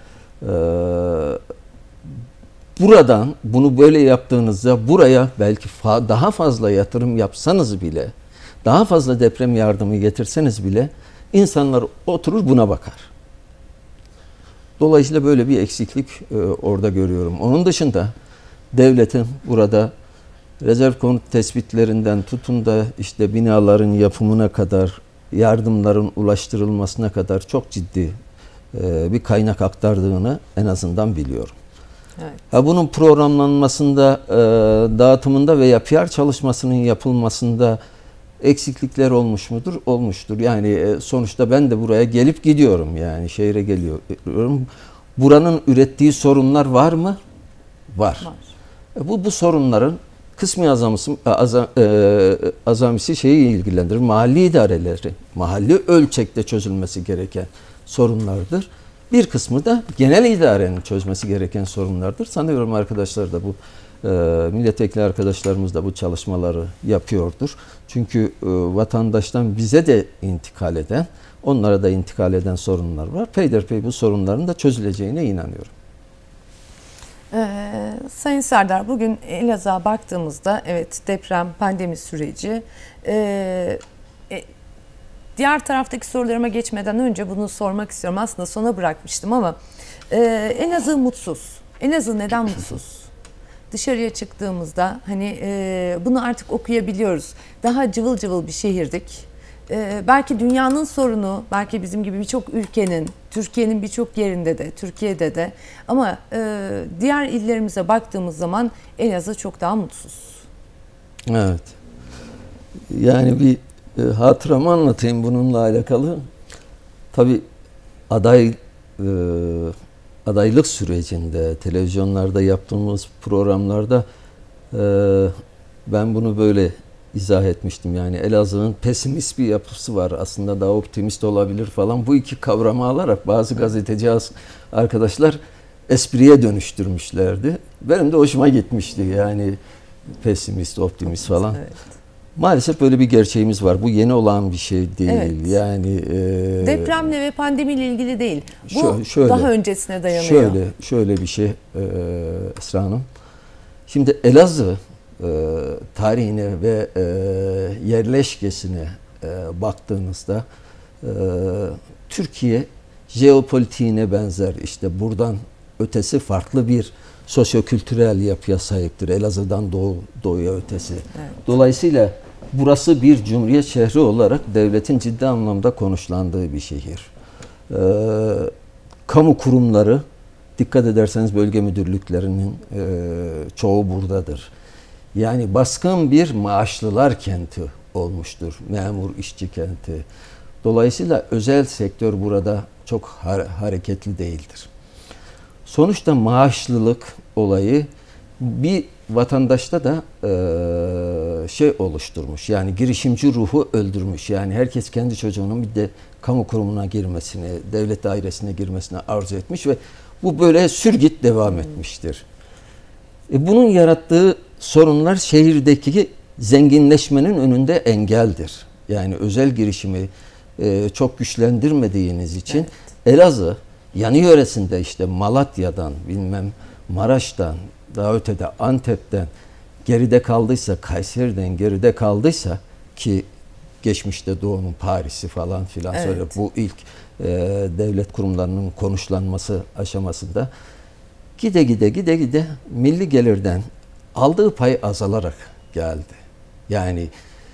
buradan bunu böyle yaptığınızda buraya belki daha fazla yatırım yapsanız bile, daha fazla deprem yardımı getirseniz bile insanlar oturur buna bakar. Dolayısıyla böyle bir eksiklik orada görüyorum. Onun dışında devletin burada rezerv konut tespitlerinden tutun da işte binaların yapımına kadar, yardımların ulaştırılmasına kadar çok ciddi bir kaynak aktardığını en azından biliyorum. Evet. Bunun programlanmasında, dağıtımında veya PR çalışmasının yapılmasında eksiklikler olmuş mudur? Olmuştur. Yani sonuçta ben de buraya gelip gidiyorum, yani şehre geliyorum. Buranın ürettiği sorunlar var mı? Var. Bu sorunların kısmi azamisi şeyi ilgilendirir. Mahalli idareleri, mahalli ölçekte çözülmesi gereken sorunlardır. Bir kısmı da genel idarenin çözmesi gereken sorunlardır. Sanıyorum arkadaşlar da bu milletvekili arkadaşlarımız da bu çalışmaları yapıyordur. Çünkü vatandaştan bize de intikal eden, onlara da intikal eden sorunlar var. Peyderpey bu sorunların da çözüleceğine inanıyorum. Sayın Serdar, bugün Elazığ'a baktığımızda evet deprem, pandemi süreci. Diğer taraftaki sorularıma geçmeden önce bunu sormak istiyorum. Aslında sona bırakmıştım ama Elazığ mutsuz. Elazığ neden mutsuz? Dışarıya çıktığımızda hani bunu artık okuyabiliyoruz. Daha cıvıl cıvıl bir şehirdik. Belki dünyanın sorunu, belki bizim gibi birçok ülkenin, Türkiye'nin birçok yerinde de, Türkiye'de de ama diğer illerimize baktığımız zaman Elazığ çok daha mutsuz. Evet. Yani bir hatıramı anlatayım bununla alakalı. Tabii adaylık sürecinde, televizyonlarda yaptığımız programlarda ben bunu böyle izah etmiştim. Yani Elazığ'ın pesimist bir yapısı var. Aslında daha optimist olabilir falan. Bu iki kavramı alarak bazı gazeteci arkadaşlar espriye dönüştürmüşlerdi. Benim de hoşuma gitmişti. Yani pesimist, optimist falan. Evet. Maalesef böyle bir gerçeğimiz var. Bu yeni olan bir şey değil. Evet. Yani depremle ve pandemiyle ilgili değil. Bu şöyle, daha öncesine dayanıyor. Şöyle bir şey Esra Hanım. Şimdi Elazığ tarihine ve yerleşkesine baktığınızda Türkiye jeopolitiğine benzer, işte buradan ötesi farklı bir sosyokültürel yapıya sahiptir. Elazığ'dan doğuya ötesi. Evet. Dolayısıyla burası bir cumhuriyet şehri olarak devletin ciddi anlamda konuşlandığı bir şehir. Kamu kurumları, dikkat ederseniz bölge müdürlüklerinin çoğu buradadır. Yani baskın bir maaşlılar kenti olmuştur. Memur işçi kenti. Dolayısıyla özel sektör burada çok hareketli değildir. Sonuçta maaşlılık olayı bir vatandaşta da şey oluşturmuş. Yani girişimci ruhu öldürmüş. Yani herkes kendi çocuğunun bir de kamu kurumuna girmesini, devlet dairesine girmesini arzu etmiş ve bu böyle sürgüt devam etmiştir. Bunun yarattığı sorunlar şehirdeki zenginleşmenin önünde engeldir. Yani özel girişimi çok güçlendirmediğiniz için evet. Elazığ yanı yöresinde işte Malatya'dan, bilmem Maraş'tan, daha ötede Antep'ten geride kaldıysa, Kayseri'den geride kaldıysa ki geçmişte Doğu'nun Paris'i falan filan evet. Söyle bu ilk devlet kurumlarının konuşlanması aşamasında gide milli gelirden aldığı pay azalarak geldi. Yani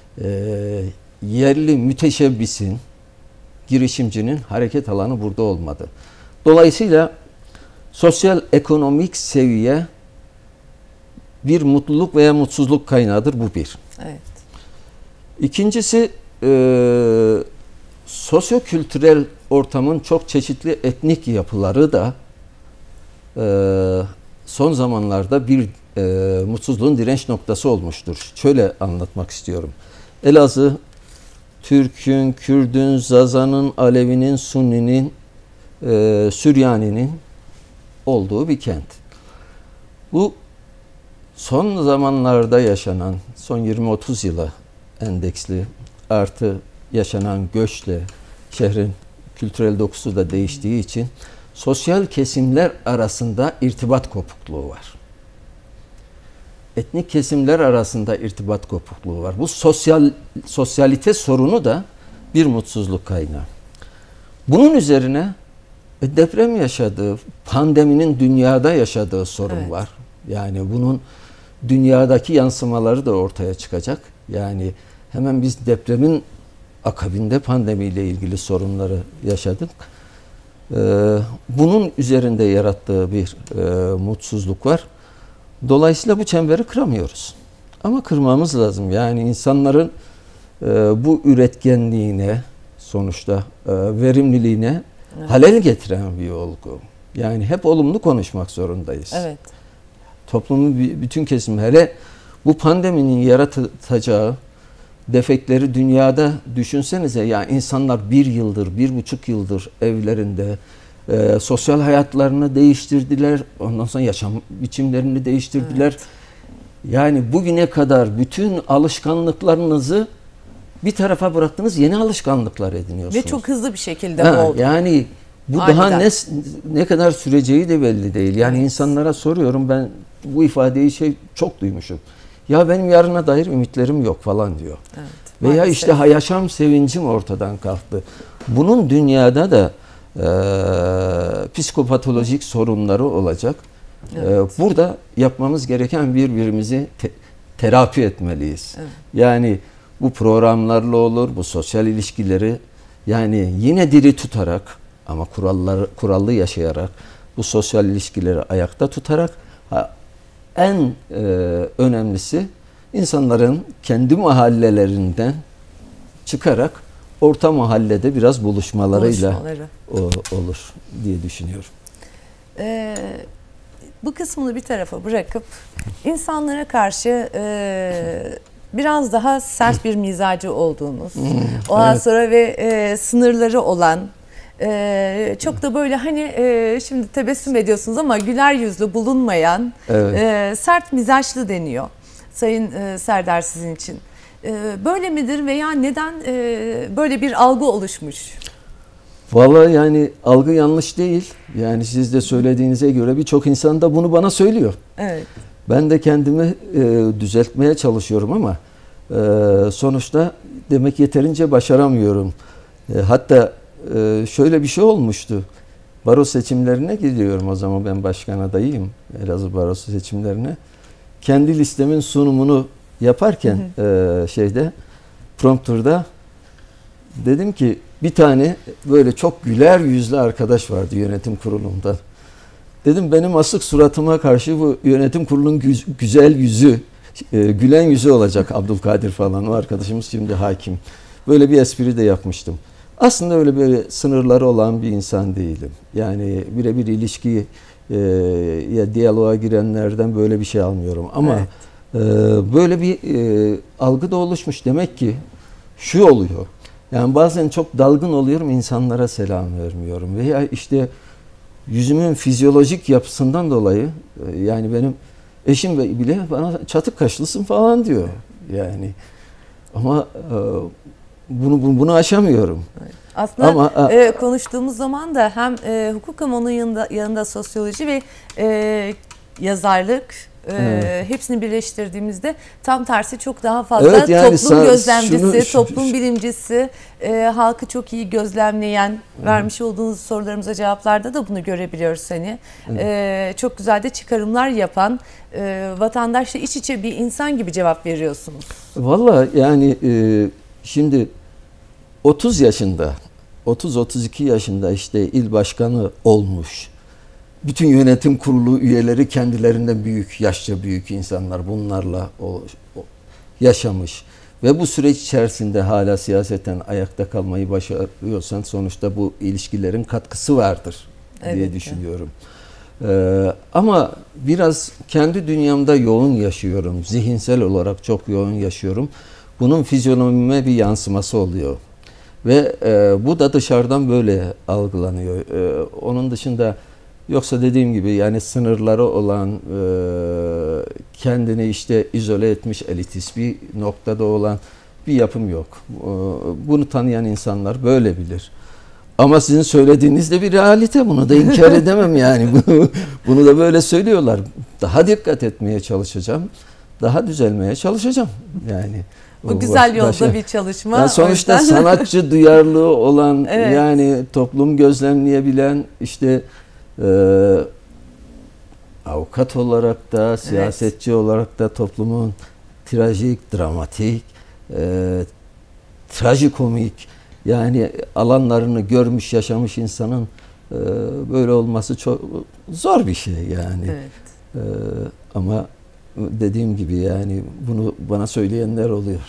yerli müteşebbisin, girişimcinin hareket alanı burada olmadı. Dolayısıyla sosyal ekonomik seviye bir mutluluk veya mutsuzluk kaynağıdır. Bu bir. Evet. İkincisi sosyokültürel ortamın çok çeşitli etnik yapıları da son zamanlarda bir mutsuzluğun direnç noktası olmuştur. Şöyle anlatmak istiyorum. Elazığ, Türk'ün, Kürd'ün, Zaza'nın, Alevi'nin, Sunni'nin, Süryani'nin olduğu bir kent. Bu son zamanlarda yaşanan, son 20-30 yıla endeksli artı yaşanan göçle şehrin kültürel dokusu da değiştiği için sosyal kesimler arasında irtibat kopukluğu var. Etnik kesimler arasında irtibat kopukluğu var. Bu sosyalite sorunu da bir mutsuzluk kaynağı. Bunun üzerine deprem yaşadığı, pandeminin dünyada yaşadığı sorun evet. var. Yani bunun dünyadaki yansımaları da ortaya çıkacak. Yani hemen biz depremin akabinde pandemiyle ilgili sorunları yaşadık. Bunun üzerinde yarattığı bir mutsuzluk var. Dolayısıyla bu çemberi kıramıyoruz. Ama kırmamız lazım. Yani insanların bu üretkenliğine, sonuçta verimliliğine evet. halel getiren bir olgu. Yani hep olumlu konuşmak zorundayız. Evet. Toplumun bütün kesimi, hele bu pandeminin yaratacağı defektleri dünyada düşünsenize. Yani insanlar 1 yıldır, 1,5 yıldır evlerinde sosyal hayatlarını değiştirdiler. Ondan sonra yaşam biçimlerini değiştirdiler. Evet. Yani bugüne kadar bütün alışkanlıklarınızı bir tarafa bıraktınız, yeni alışkanlıklar ediniyorsunuz. Ve çok hızlı bir şekilde bu oldu. Yani Bu aniden. daha ne kadar süreceği de belli değil. Yani insanlara soruyorum, ben bu ifadeyi çok duymuşum. Ya benim yarına dair ümitlerim yok falan diyor. Evet, veya maalesef. işte yaşam sevincim ortadan kalktı. Bunun dünyada da psikopatolojik sorunları olacak. Evet. Burada yapmamız gereken birbirimizi terapi etmeliyiz. Evet. Yani bu programlarla olur, bu sosyal ilişkileri yani yine diri tutarak ama kurallı yaşayarak bu sosyal ilişkileri ayakta tutarak en önemlisi insanların kendi mahallelerinden çıkarak orta mahallede biraz buluşmalarıyla olur diye düşünüyorum. Bu kısmını bir tarafa bırakıp insanlara karşı biraz daha sert bir mizacı olduğunuz, ondan evet. sonra ve sınırları olan, çok da böyle hani şimdi tebessüm ediyorsunuz ama güler yüzlü bulunmayan, evet. Sert mizaçlı deniyor Sayın Serdar sizin için. Böyle midir veya neden böyle bir algı oluşmuş? Vallahi yani algı yanlış değil. Yani siz de söylediğinize göre birçok insan da bunu bana söylüyor. Evet. Ben de kendimi düzeltmeye çalışıyorum ama sonuçta demek yeterince başaramıyorum. Hatta şöyle bir şey olmuştu. Baro seçimlerine gidiyorum, o zaman ben başkan adayıyım. Elazığ Barosu seçimlerine. Kendi listemin sunumunu yaparken prompterda dedim ki bir tane böyle çok güler yüzlü arkadaş vardı yönetim kurulunda. Dedim benim asık suratıma karşı bu yönetim kurulunun güzel yüzü, gülen yüzü olacak Abdülkadir falan, o arkadaşımız şimdi hakim. Böyle bir espri de yapmıştım. Aslında öyle böyle sınırları olan bir insan değilim. Yani birebir ilişkiyi ya diyaloğa girenlerden böyle bir şey almıyorum. Ama böyle bir algı da oluşmuş. Demek ki şu oluyor. Yani bazen çok dalgın oluyorum, insanlara selam vermiyorum. Veya işte yüzümün fizyolojik yapısından dolayı yani benim eşim bile bana çatık kaşlısın falan diyor. Yani ama bunu aşamıyorum. Aslında ama konuştuğumuz zaman da hem hukuk ama onun yanında sosyoloji ve yazarlık hepsini birleştirdiğimizde tam tersi çok daha fazla evet, yani toplum gözlemcisi, toplum bilimcisi, halkı çok iyi gözlemleyen, vermiş olduğunuz sorularımıza cevaplarda da bunu görebiliyoruz hani. Çok güzel de çıkarımlar yapan, vatandaşla iç içe bir insan gibi cevap veriyorsunuz. Vallahi yani şimdi 30 yaşında, 30-32 yaşında işte il başkanı olmuş. Bütün yönetim kurulu üyeleri kendilerinden büyük, yaşça büyük insanlar, bunlarla yaşamış. Ve bu süreç içerisinde hala siyaseten ayakta kalmayı başarıyorsan sonuçta bu ilişkilerin katkısı vardır diye düşünüyorum. Ama biraz kendi dünyamda yoğun yaşıyorum. Zihinsel olarak çok yoğun yaşıyorum. Bunun fizyonomime bir yansıması oluyor. Ve bu da dışarıdan böyle algılanıyor. Onun dışında yoksa dediğim gibi yani sınırları olan, kendini işte izole etmiş elitist bir noktada olan bir yapım yok. Bunu tanıyan insanlar böyle bilir. Ama sizin söylediğiniz de bir realite. Bunu da inkar edemem yani. Bunu da böyle söylüyorlar. Daha dikkat etmeye çalışacağım. Daha düzelmeye çalışacağım. Yani bu güzel yolda bir çalışma. Yani sonuçta sanatçı duyarlılığı olan, evet. Yani toplum gözlemleyebilen, işte avukat olarak da, siyasetçi olarak da toplumun trajik, dramatik, trajikomik yani alanlarını görmüş, yaşamış insanın böyle olması çok zor bir şey yani. Evet. Ama dediğim gibi yani bunu bana söyleyenler oluyor.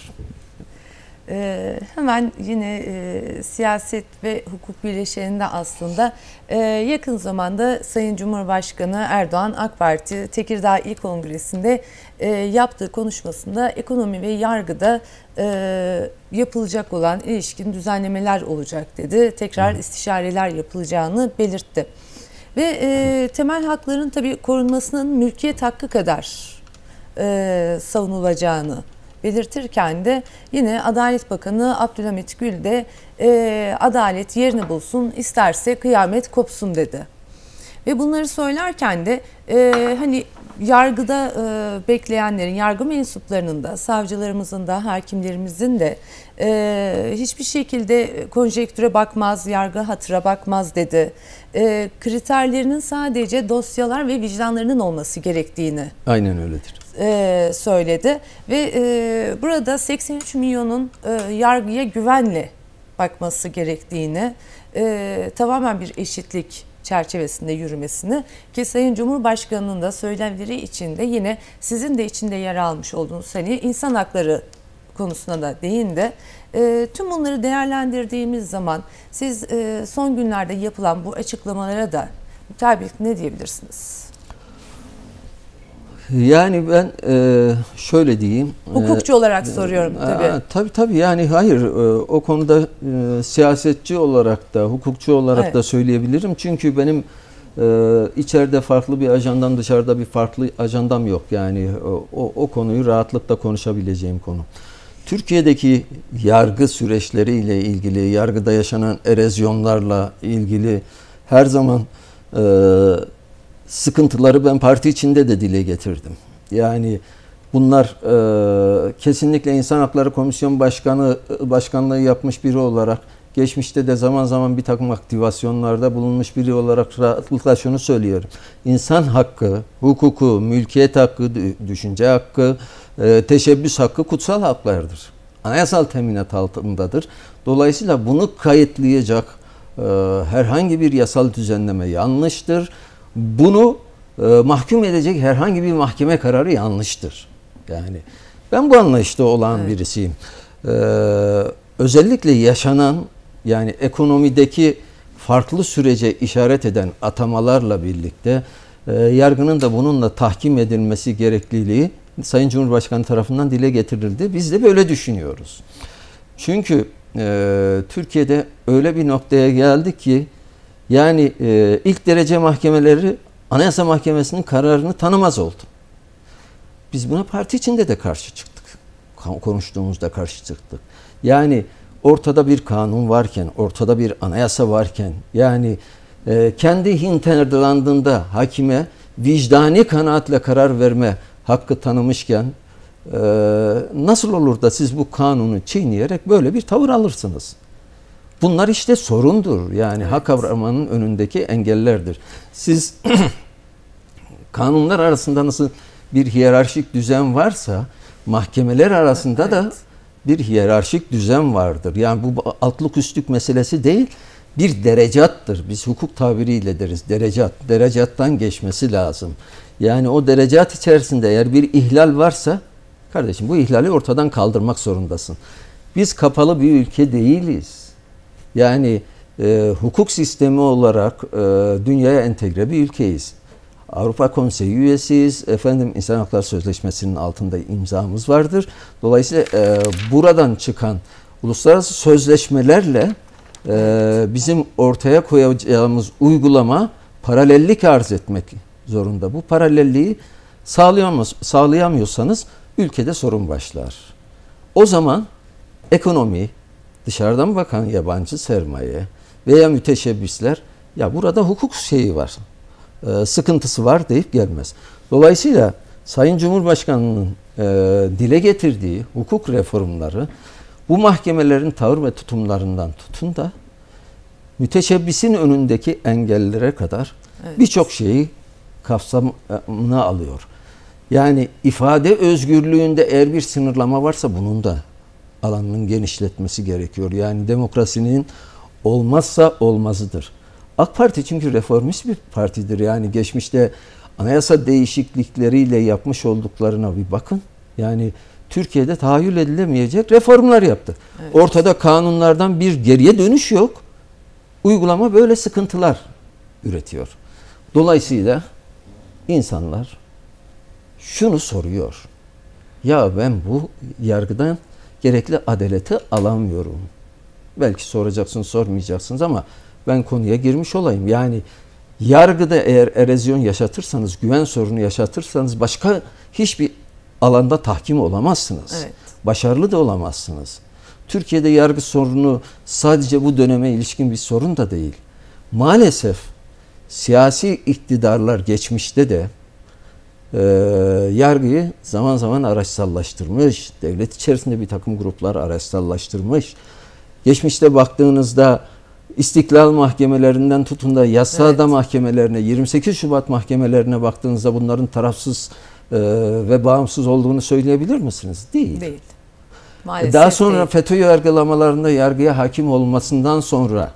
Hemen yine siyaset ve hukuk bileşeninde aslında yakın zamanda Sayın Cumhurbaşkanı Erdoğan AK Parti Tekirdağ İl Kongresi'nde yaptığı konuşmasında ekonomi ve yargıda yapılacak olan ilişkin düzenlemeler olacak dedi. Tekrar istişareler yapılacağını belirtti. Ve temel hakların tabii korunmasının mülkiyet hakkı kadar savunulacağını belirtirken de yine Adalet Bakanı Abdülhamit Gül de adalet yerini bulsun, isterse kıyamet kopsun dedi. Ve bunları söylerken de hani yargıda bekleyenlerin, yargı mensuplarının da, savcılarımızın da, hakimlerimizin de hiçbir şekilde konjektüre bakmaz, yargı hatıra bakmaz dedi. Kriterlerinin sadece dosyalar ve vicdanlarının olması gerektiğini aynen öyledir. Söyledi. Ve burada 83 milyonun yargıya güvenle bakması gerektiğini, tamamen bir eşitlik çerçevesinde yürümesini, ki Sayın Cumhurbaşkanı'nın da söylemleri içinde yine sizin de içinde yer almış olduğunuz hani insan hakları konusuna da değindi. Tüm bunları değerlendirdiğimiz zaman siz son günlerde yapılan bu açıklamalara da mutabık ne diyebilirsiniz? Yani ben şöyle diyeyim. Hukukçu olarak soruyorum tabii. Tabii yani hayır, o konuda siyasetçi olarak da hukukçu olarak da söyleyebilirim. Çünkü benim içeride farklı bir ajandam, dışarıda bir farklı ajandam yok. Yani o konuyu rahatlıkla konuşabileceğim konu. Türkiye'deki yargı süreçleriyle ilgili, yargıda yaşanan erozyonlarla ilgili her zaman sıkıntıları ben parti içinde de dile getirdim. Yani bunlar kesinlikle İnsan Hakları Komisyon Başkanlığı yapmış biri olarak, geçmişte de zaman zaman bir takım aktivasyonlarda bulunmuş biri olarak rahatlıkla şunu söylüyorum. İnsan hakkı, hukuku, mülkiyet hakkı, düşünce hakkı, teşebbüs hakkı kutsal haklardır. Anayasal teminat altındadır. Dolayısıyla bunu kayıtlayacak herhangi bir yasal düzenleme yanlıştır. Bunu mahkum edecek herhangi bir mahkeme kararı yanlıştır. Yani ben bu anlayışta olan birisiyim. Özellikle yaşanan, yani ekonomideki farklı sürece işaret eden atamalarla birlikte yargının da bununla tahkim edilmesi gerekliliği Sayın Cumhurbaşkanı tarafından dile getirildi. Biz de böyle düşünüyoruz. Çünkü Türkiye'de öyle bir noktaya geldik ki yani ilk derece mahkemeleri Anayasa Mahkemesi'nin kararını tanımaz oldu. Biz buna parti içinde de karşı çıktık. Konuştuğumuzda karşı çıktık. Yani ortada bir kanun varken, ortada bir anayasa varken, yani kendi hinterlandında hakime vicdani kanaatle karar verme hakkı tanımışken nasıl olur da siz bu kanunu çiğneyerek böyle bir tavır alırsınız? Bunlar işte sorundur. Yani hak kavramının önündeki engellerdir. Siz kanunlar arasında nasıl bir hiyerarşik düzen varsa mahkemeler arasında da bir hiyerarşik düzen vardır. Yani bu altlık üstlük meselesi değil, bir derecattır. Biz hukuk tabiriyle deriz derecat. Derecattan geçmesi lazım. Yani o derecat içerisinde eğer bir ihlal varsa kardeşim bu ihlali ortadan kaldırmak zorundasın. Biz kapalı bir ülke değiliz. Yani hukuk sistemi olarak dünyaya entegre bir ülkeyiz. Avrupa Konseyi üyesiyiz. İnsan Hakları Sözleşmesi'nin altında imzamız vardır. Dolayısıyla buradan çıkan uluslararası sözleşmelerle bizim ortaya koyacağımız uygulama paralellik arz etmek zorunda. Bu paralelliği sağlayamıyorsanız ülkede sorun başlar. O zaman ekonomi, dışarıdan bakan yabancı sermaye veya müteşebbisler ya burada hukuk şeyi var, sıkıntısı var deyip gelmez. Dolayısıyla Sayın Cumhurbaşkanı'nın dile getirdiği hukuk reformları bu mahkemelerin tavır ve tutumlarından tutun da müteşebbisin önündeki engellere kadar birçok şeyi kapsamına alıyor. Yani ifade özgürlüğünde eğer bir sınırlama varsa bunun da alanının genişletmesi gerekiyor. Yani demokrasinin olmazsa olmazıdır. AK Parti çünkü reformist bir partidir. Yani geçmişte anayasa değişiklikleriyle yapmış olduklarına bir bakın. Yani Türkiye'de tahayyül edilemeyecek reformlar yaptı. Evet. Ortada kanunlardan bir geriye dönüş yok. Uygulama böyle sıkıntılar üretiyor. Dolayısıyla insanlar şunu soruyor. Ya ben bu yargıdan gerekli adaleti alamıyorum. Belki soracaksınız, sormayacaksınız ama ben konuya girmiş olayım. Yani yargıda eğer erozyon yaşatırsanız, güven sorunu yaşatırsanız başka hiçbir alanda tahkim olamazsınız. Evet. Başarılı da olamazsınız. Türkiye'de yargı sorunu sadece bu döneme ilişkin bir sorun da değil. Maalesef siyasi iktidarlar geçmişte de yargıyı zaman zaman araçsallaştırmış, devlet içerisinde bir takım gruplar araçsallaştırmış. Geçmişte baktığınızda İstiklal mahkemelerinden tutun da Yassıada mahkemelerine, 28 Şubat mahkemelerine baktığınızda bunların tarafsız ve bağımsız olduğunu söyleyebilir misiniz? Değil. Değil. Maalesef Daha sonra değil. FETÖ yargılamalarında yargıya hakim olmasından sonra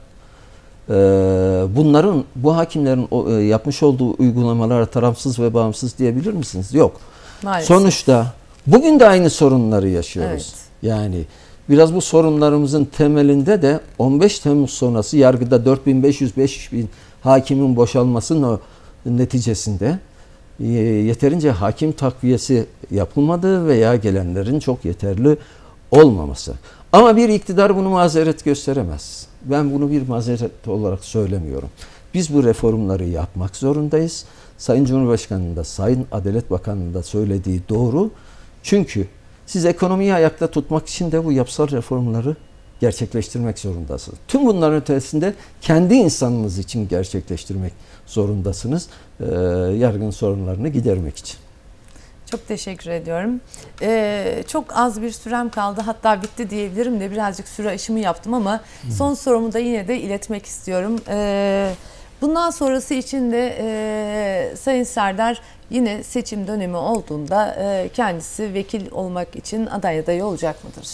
bu hakimlerin yapmış olduğu uygulamalara tarafsız ve bağımsız diyebilir misiniz? Yok. Maalesef. Sonuçta bugün de aynı sorunları yaşıyoruz. Evet. Yani biraz bu sorunlarımızın temelinde de 15 Temmuz sonrası yargıda 4500-5000 hakimin boşalmasının neticesinde yeterince hakim takviyesi yapılmadığı veya gelenlerin çok yeterli olmaması. Ama bir iktidar bunu mazeret gösteremez. Ben bunu bir mazeret olarak söylemiyorum. Biz bu reformları yapmak zorundayız. Sayın Cumhurbaşkanı'nın da, Sayın Adalet Bakanı'nın da söylediği doğru. Çünkü siz ekonomiyi ayakta tutmak için de bu yapısal reformları gerçekleştirmek zorundasınız. Tüm bunların ötesinde kendi insanınız için gerçekleştirmek zorundasınız. Yargının sorunlarını gidermek için. Çok teşekkür ediyorum. Çok az bir sürem kaldı. Hatta bitti diyebilirim de birazcık süre aşımı yaptım ama son sorumu da yine de iletmek istiyorum. Bundan sonrası için de Sayın Serdar yine seçim dönemi olduğunda kendisi vekil olmak için aday adayı olacak mıdır?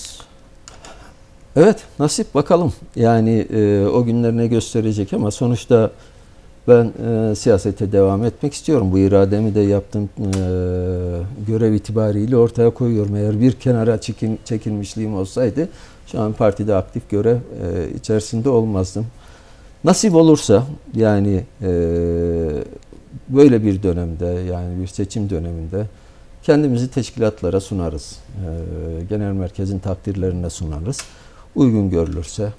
Evet, nasip bakalım. Yani o günler ne gösterecek ama sonuçta ben siyasete devam etmek istiyorum. Bu irademi de yaptığım görev itibariyle ortaya koyuyorum. Eğer bir kenara çekilmişliğim olsaydı şu an partide aktif görev içerisinde olmazdım. Nasip olursa yani böyle bir dönemde, yani bir seçim döneminde kendimizi teşkilatlara sunarız. Genel merkezin takdirlerine sunarız. Uygun görülürse,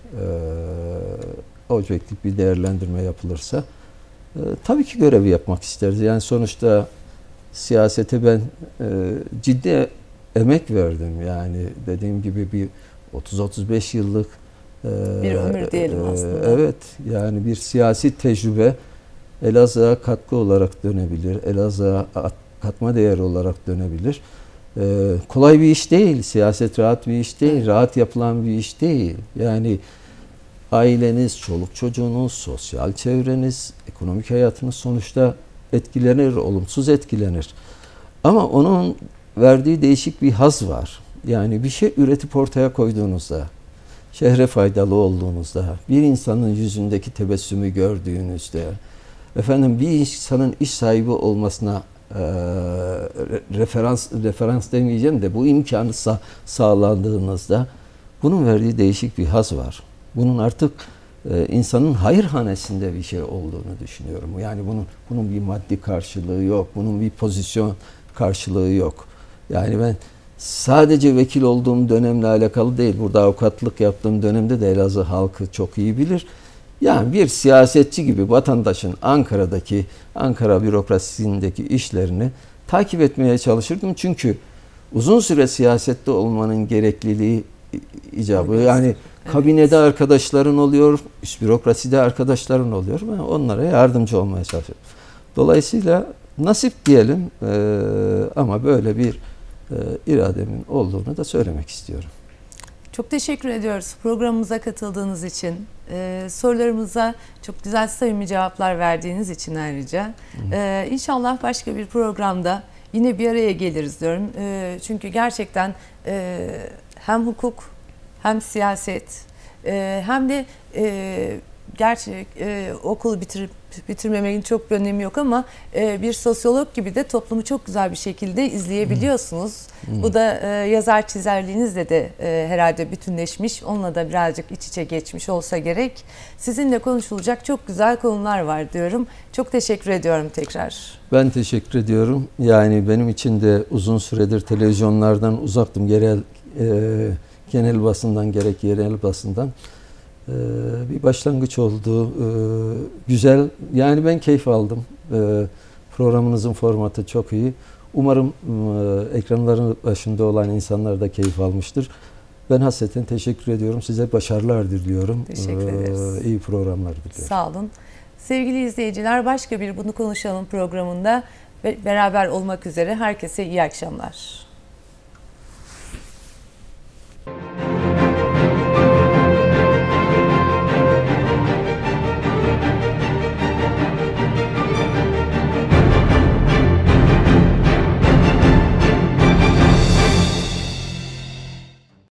objektif bir değerlendirme yapılırsa tabii ki görevi yapmak isteriz. Yani sonuçta siyasete ben ciddi emek verdim. Yani dediğim gibi bir 30-35 yıllık bir ömür diyelim aslında. Evet, yani bir siyasi tecrübe Elazığ'a katkı olarak dönebilir. Elazığ'a katma değeri olarak dönebilir. Kolay bir iş değil. Siyaset rahat bir iş değil. Rahat yapılan bir iş değil. Yani aileniz, çoluk çocuğunuz, sosyal çevreniz, ekonomik hayatınız sonuçta etkilenir, olumsuz etkilenir. Ama onun verdiği değişik bir haz var. Yani bir şey üretip ortaya koyduğunuzda, şehre faydalı olduğunuzda, bir insanın yüzündeki tebessümü gördüğünüzde, bir insanın iş sahibi olmasına referans demeyeceğim de bu imkanı sağlandığınızda bunun verdiği değişik bir haz var. Bunun artık insanın hayırhanesinde bir şey olduğunu düşünüyorum. Yani bunun bir maddi karşılığı yok, bunun bir pozisyon karşılığı yok. Yani ben sadece vekil olduğum dönemle alakalı değil, burada avukatlık yaptığım dönemde de Elazığ halkı çok iyi bilir. Yani bir siyasetçi gibi vatandaşın Ankara bürokrasisindeki işlerini takip etmeye çalışırdım. Çünkü uzun süre siyasette olmanın gerekliliği icabı. Yani kabinede arkadaşların oluyor, üst bürokraside arkadaşların oluyor. Ben onlara yardımcı olmaya çalışıyorum. Dolayısıyla nasip diyelim ama böyle bir irademin olduğunu da söylemek istiyorum. Çok teşekkür ediyoruz programımıza katıldığınız için, sorularımıza çok güzel samimi cevaplar verdiğiniz için ayrıca. İnşallah başka bir programda yine bir araya geliriz diyorum. Çünkü gerçekten hem hukuk hem siyaset hem de gerçi okulu bitirmemenin çok bir önemi yok ama bir sosyolog gibi de toplumu çok güzel bir şekilde izleyebiliyorsunuz. Bu da yazar çizerliğinizle de herhalde bütünleşmiş, onunla da birazcık iç içe geçmiş olsa gerek. Sizinle konuşulacak çok güzel konular var diyorum. Çok teşekkür ediyorum tekrar. Ben teşekkür ediyorum. Yani benim için de uzun süredir televizyonlardan uzaktım. Genel basından gerek yerel basından. Bir başlangıç oldu. Güzel. Yani ben keyif aldım. Programınızın formatı çok iyi. Umarım ekranların başında olan insanlar da keyif almıştır. Ben hasreten teşekkür ediyorum. Size başarılar diliyorum. Teşekkür ederiz. İyi programlar diliyorum. Sağ olun. Sevgili izleyiciler, başka bir Bunu Konuşalım programında beraber olmak üzere herkese iyi akşamlar.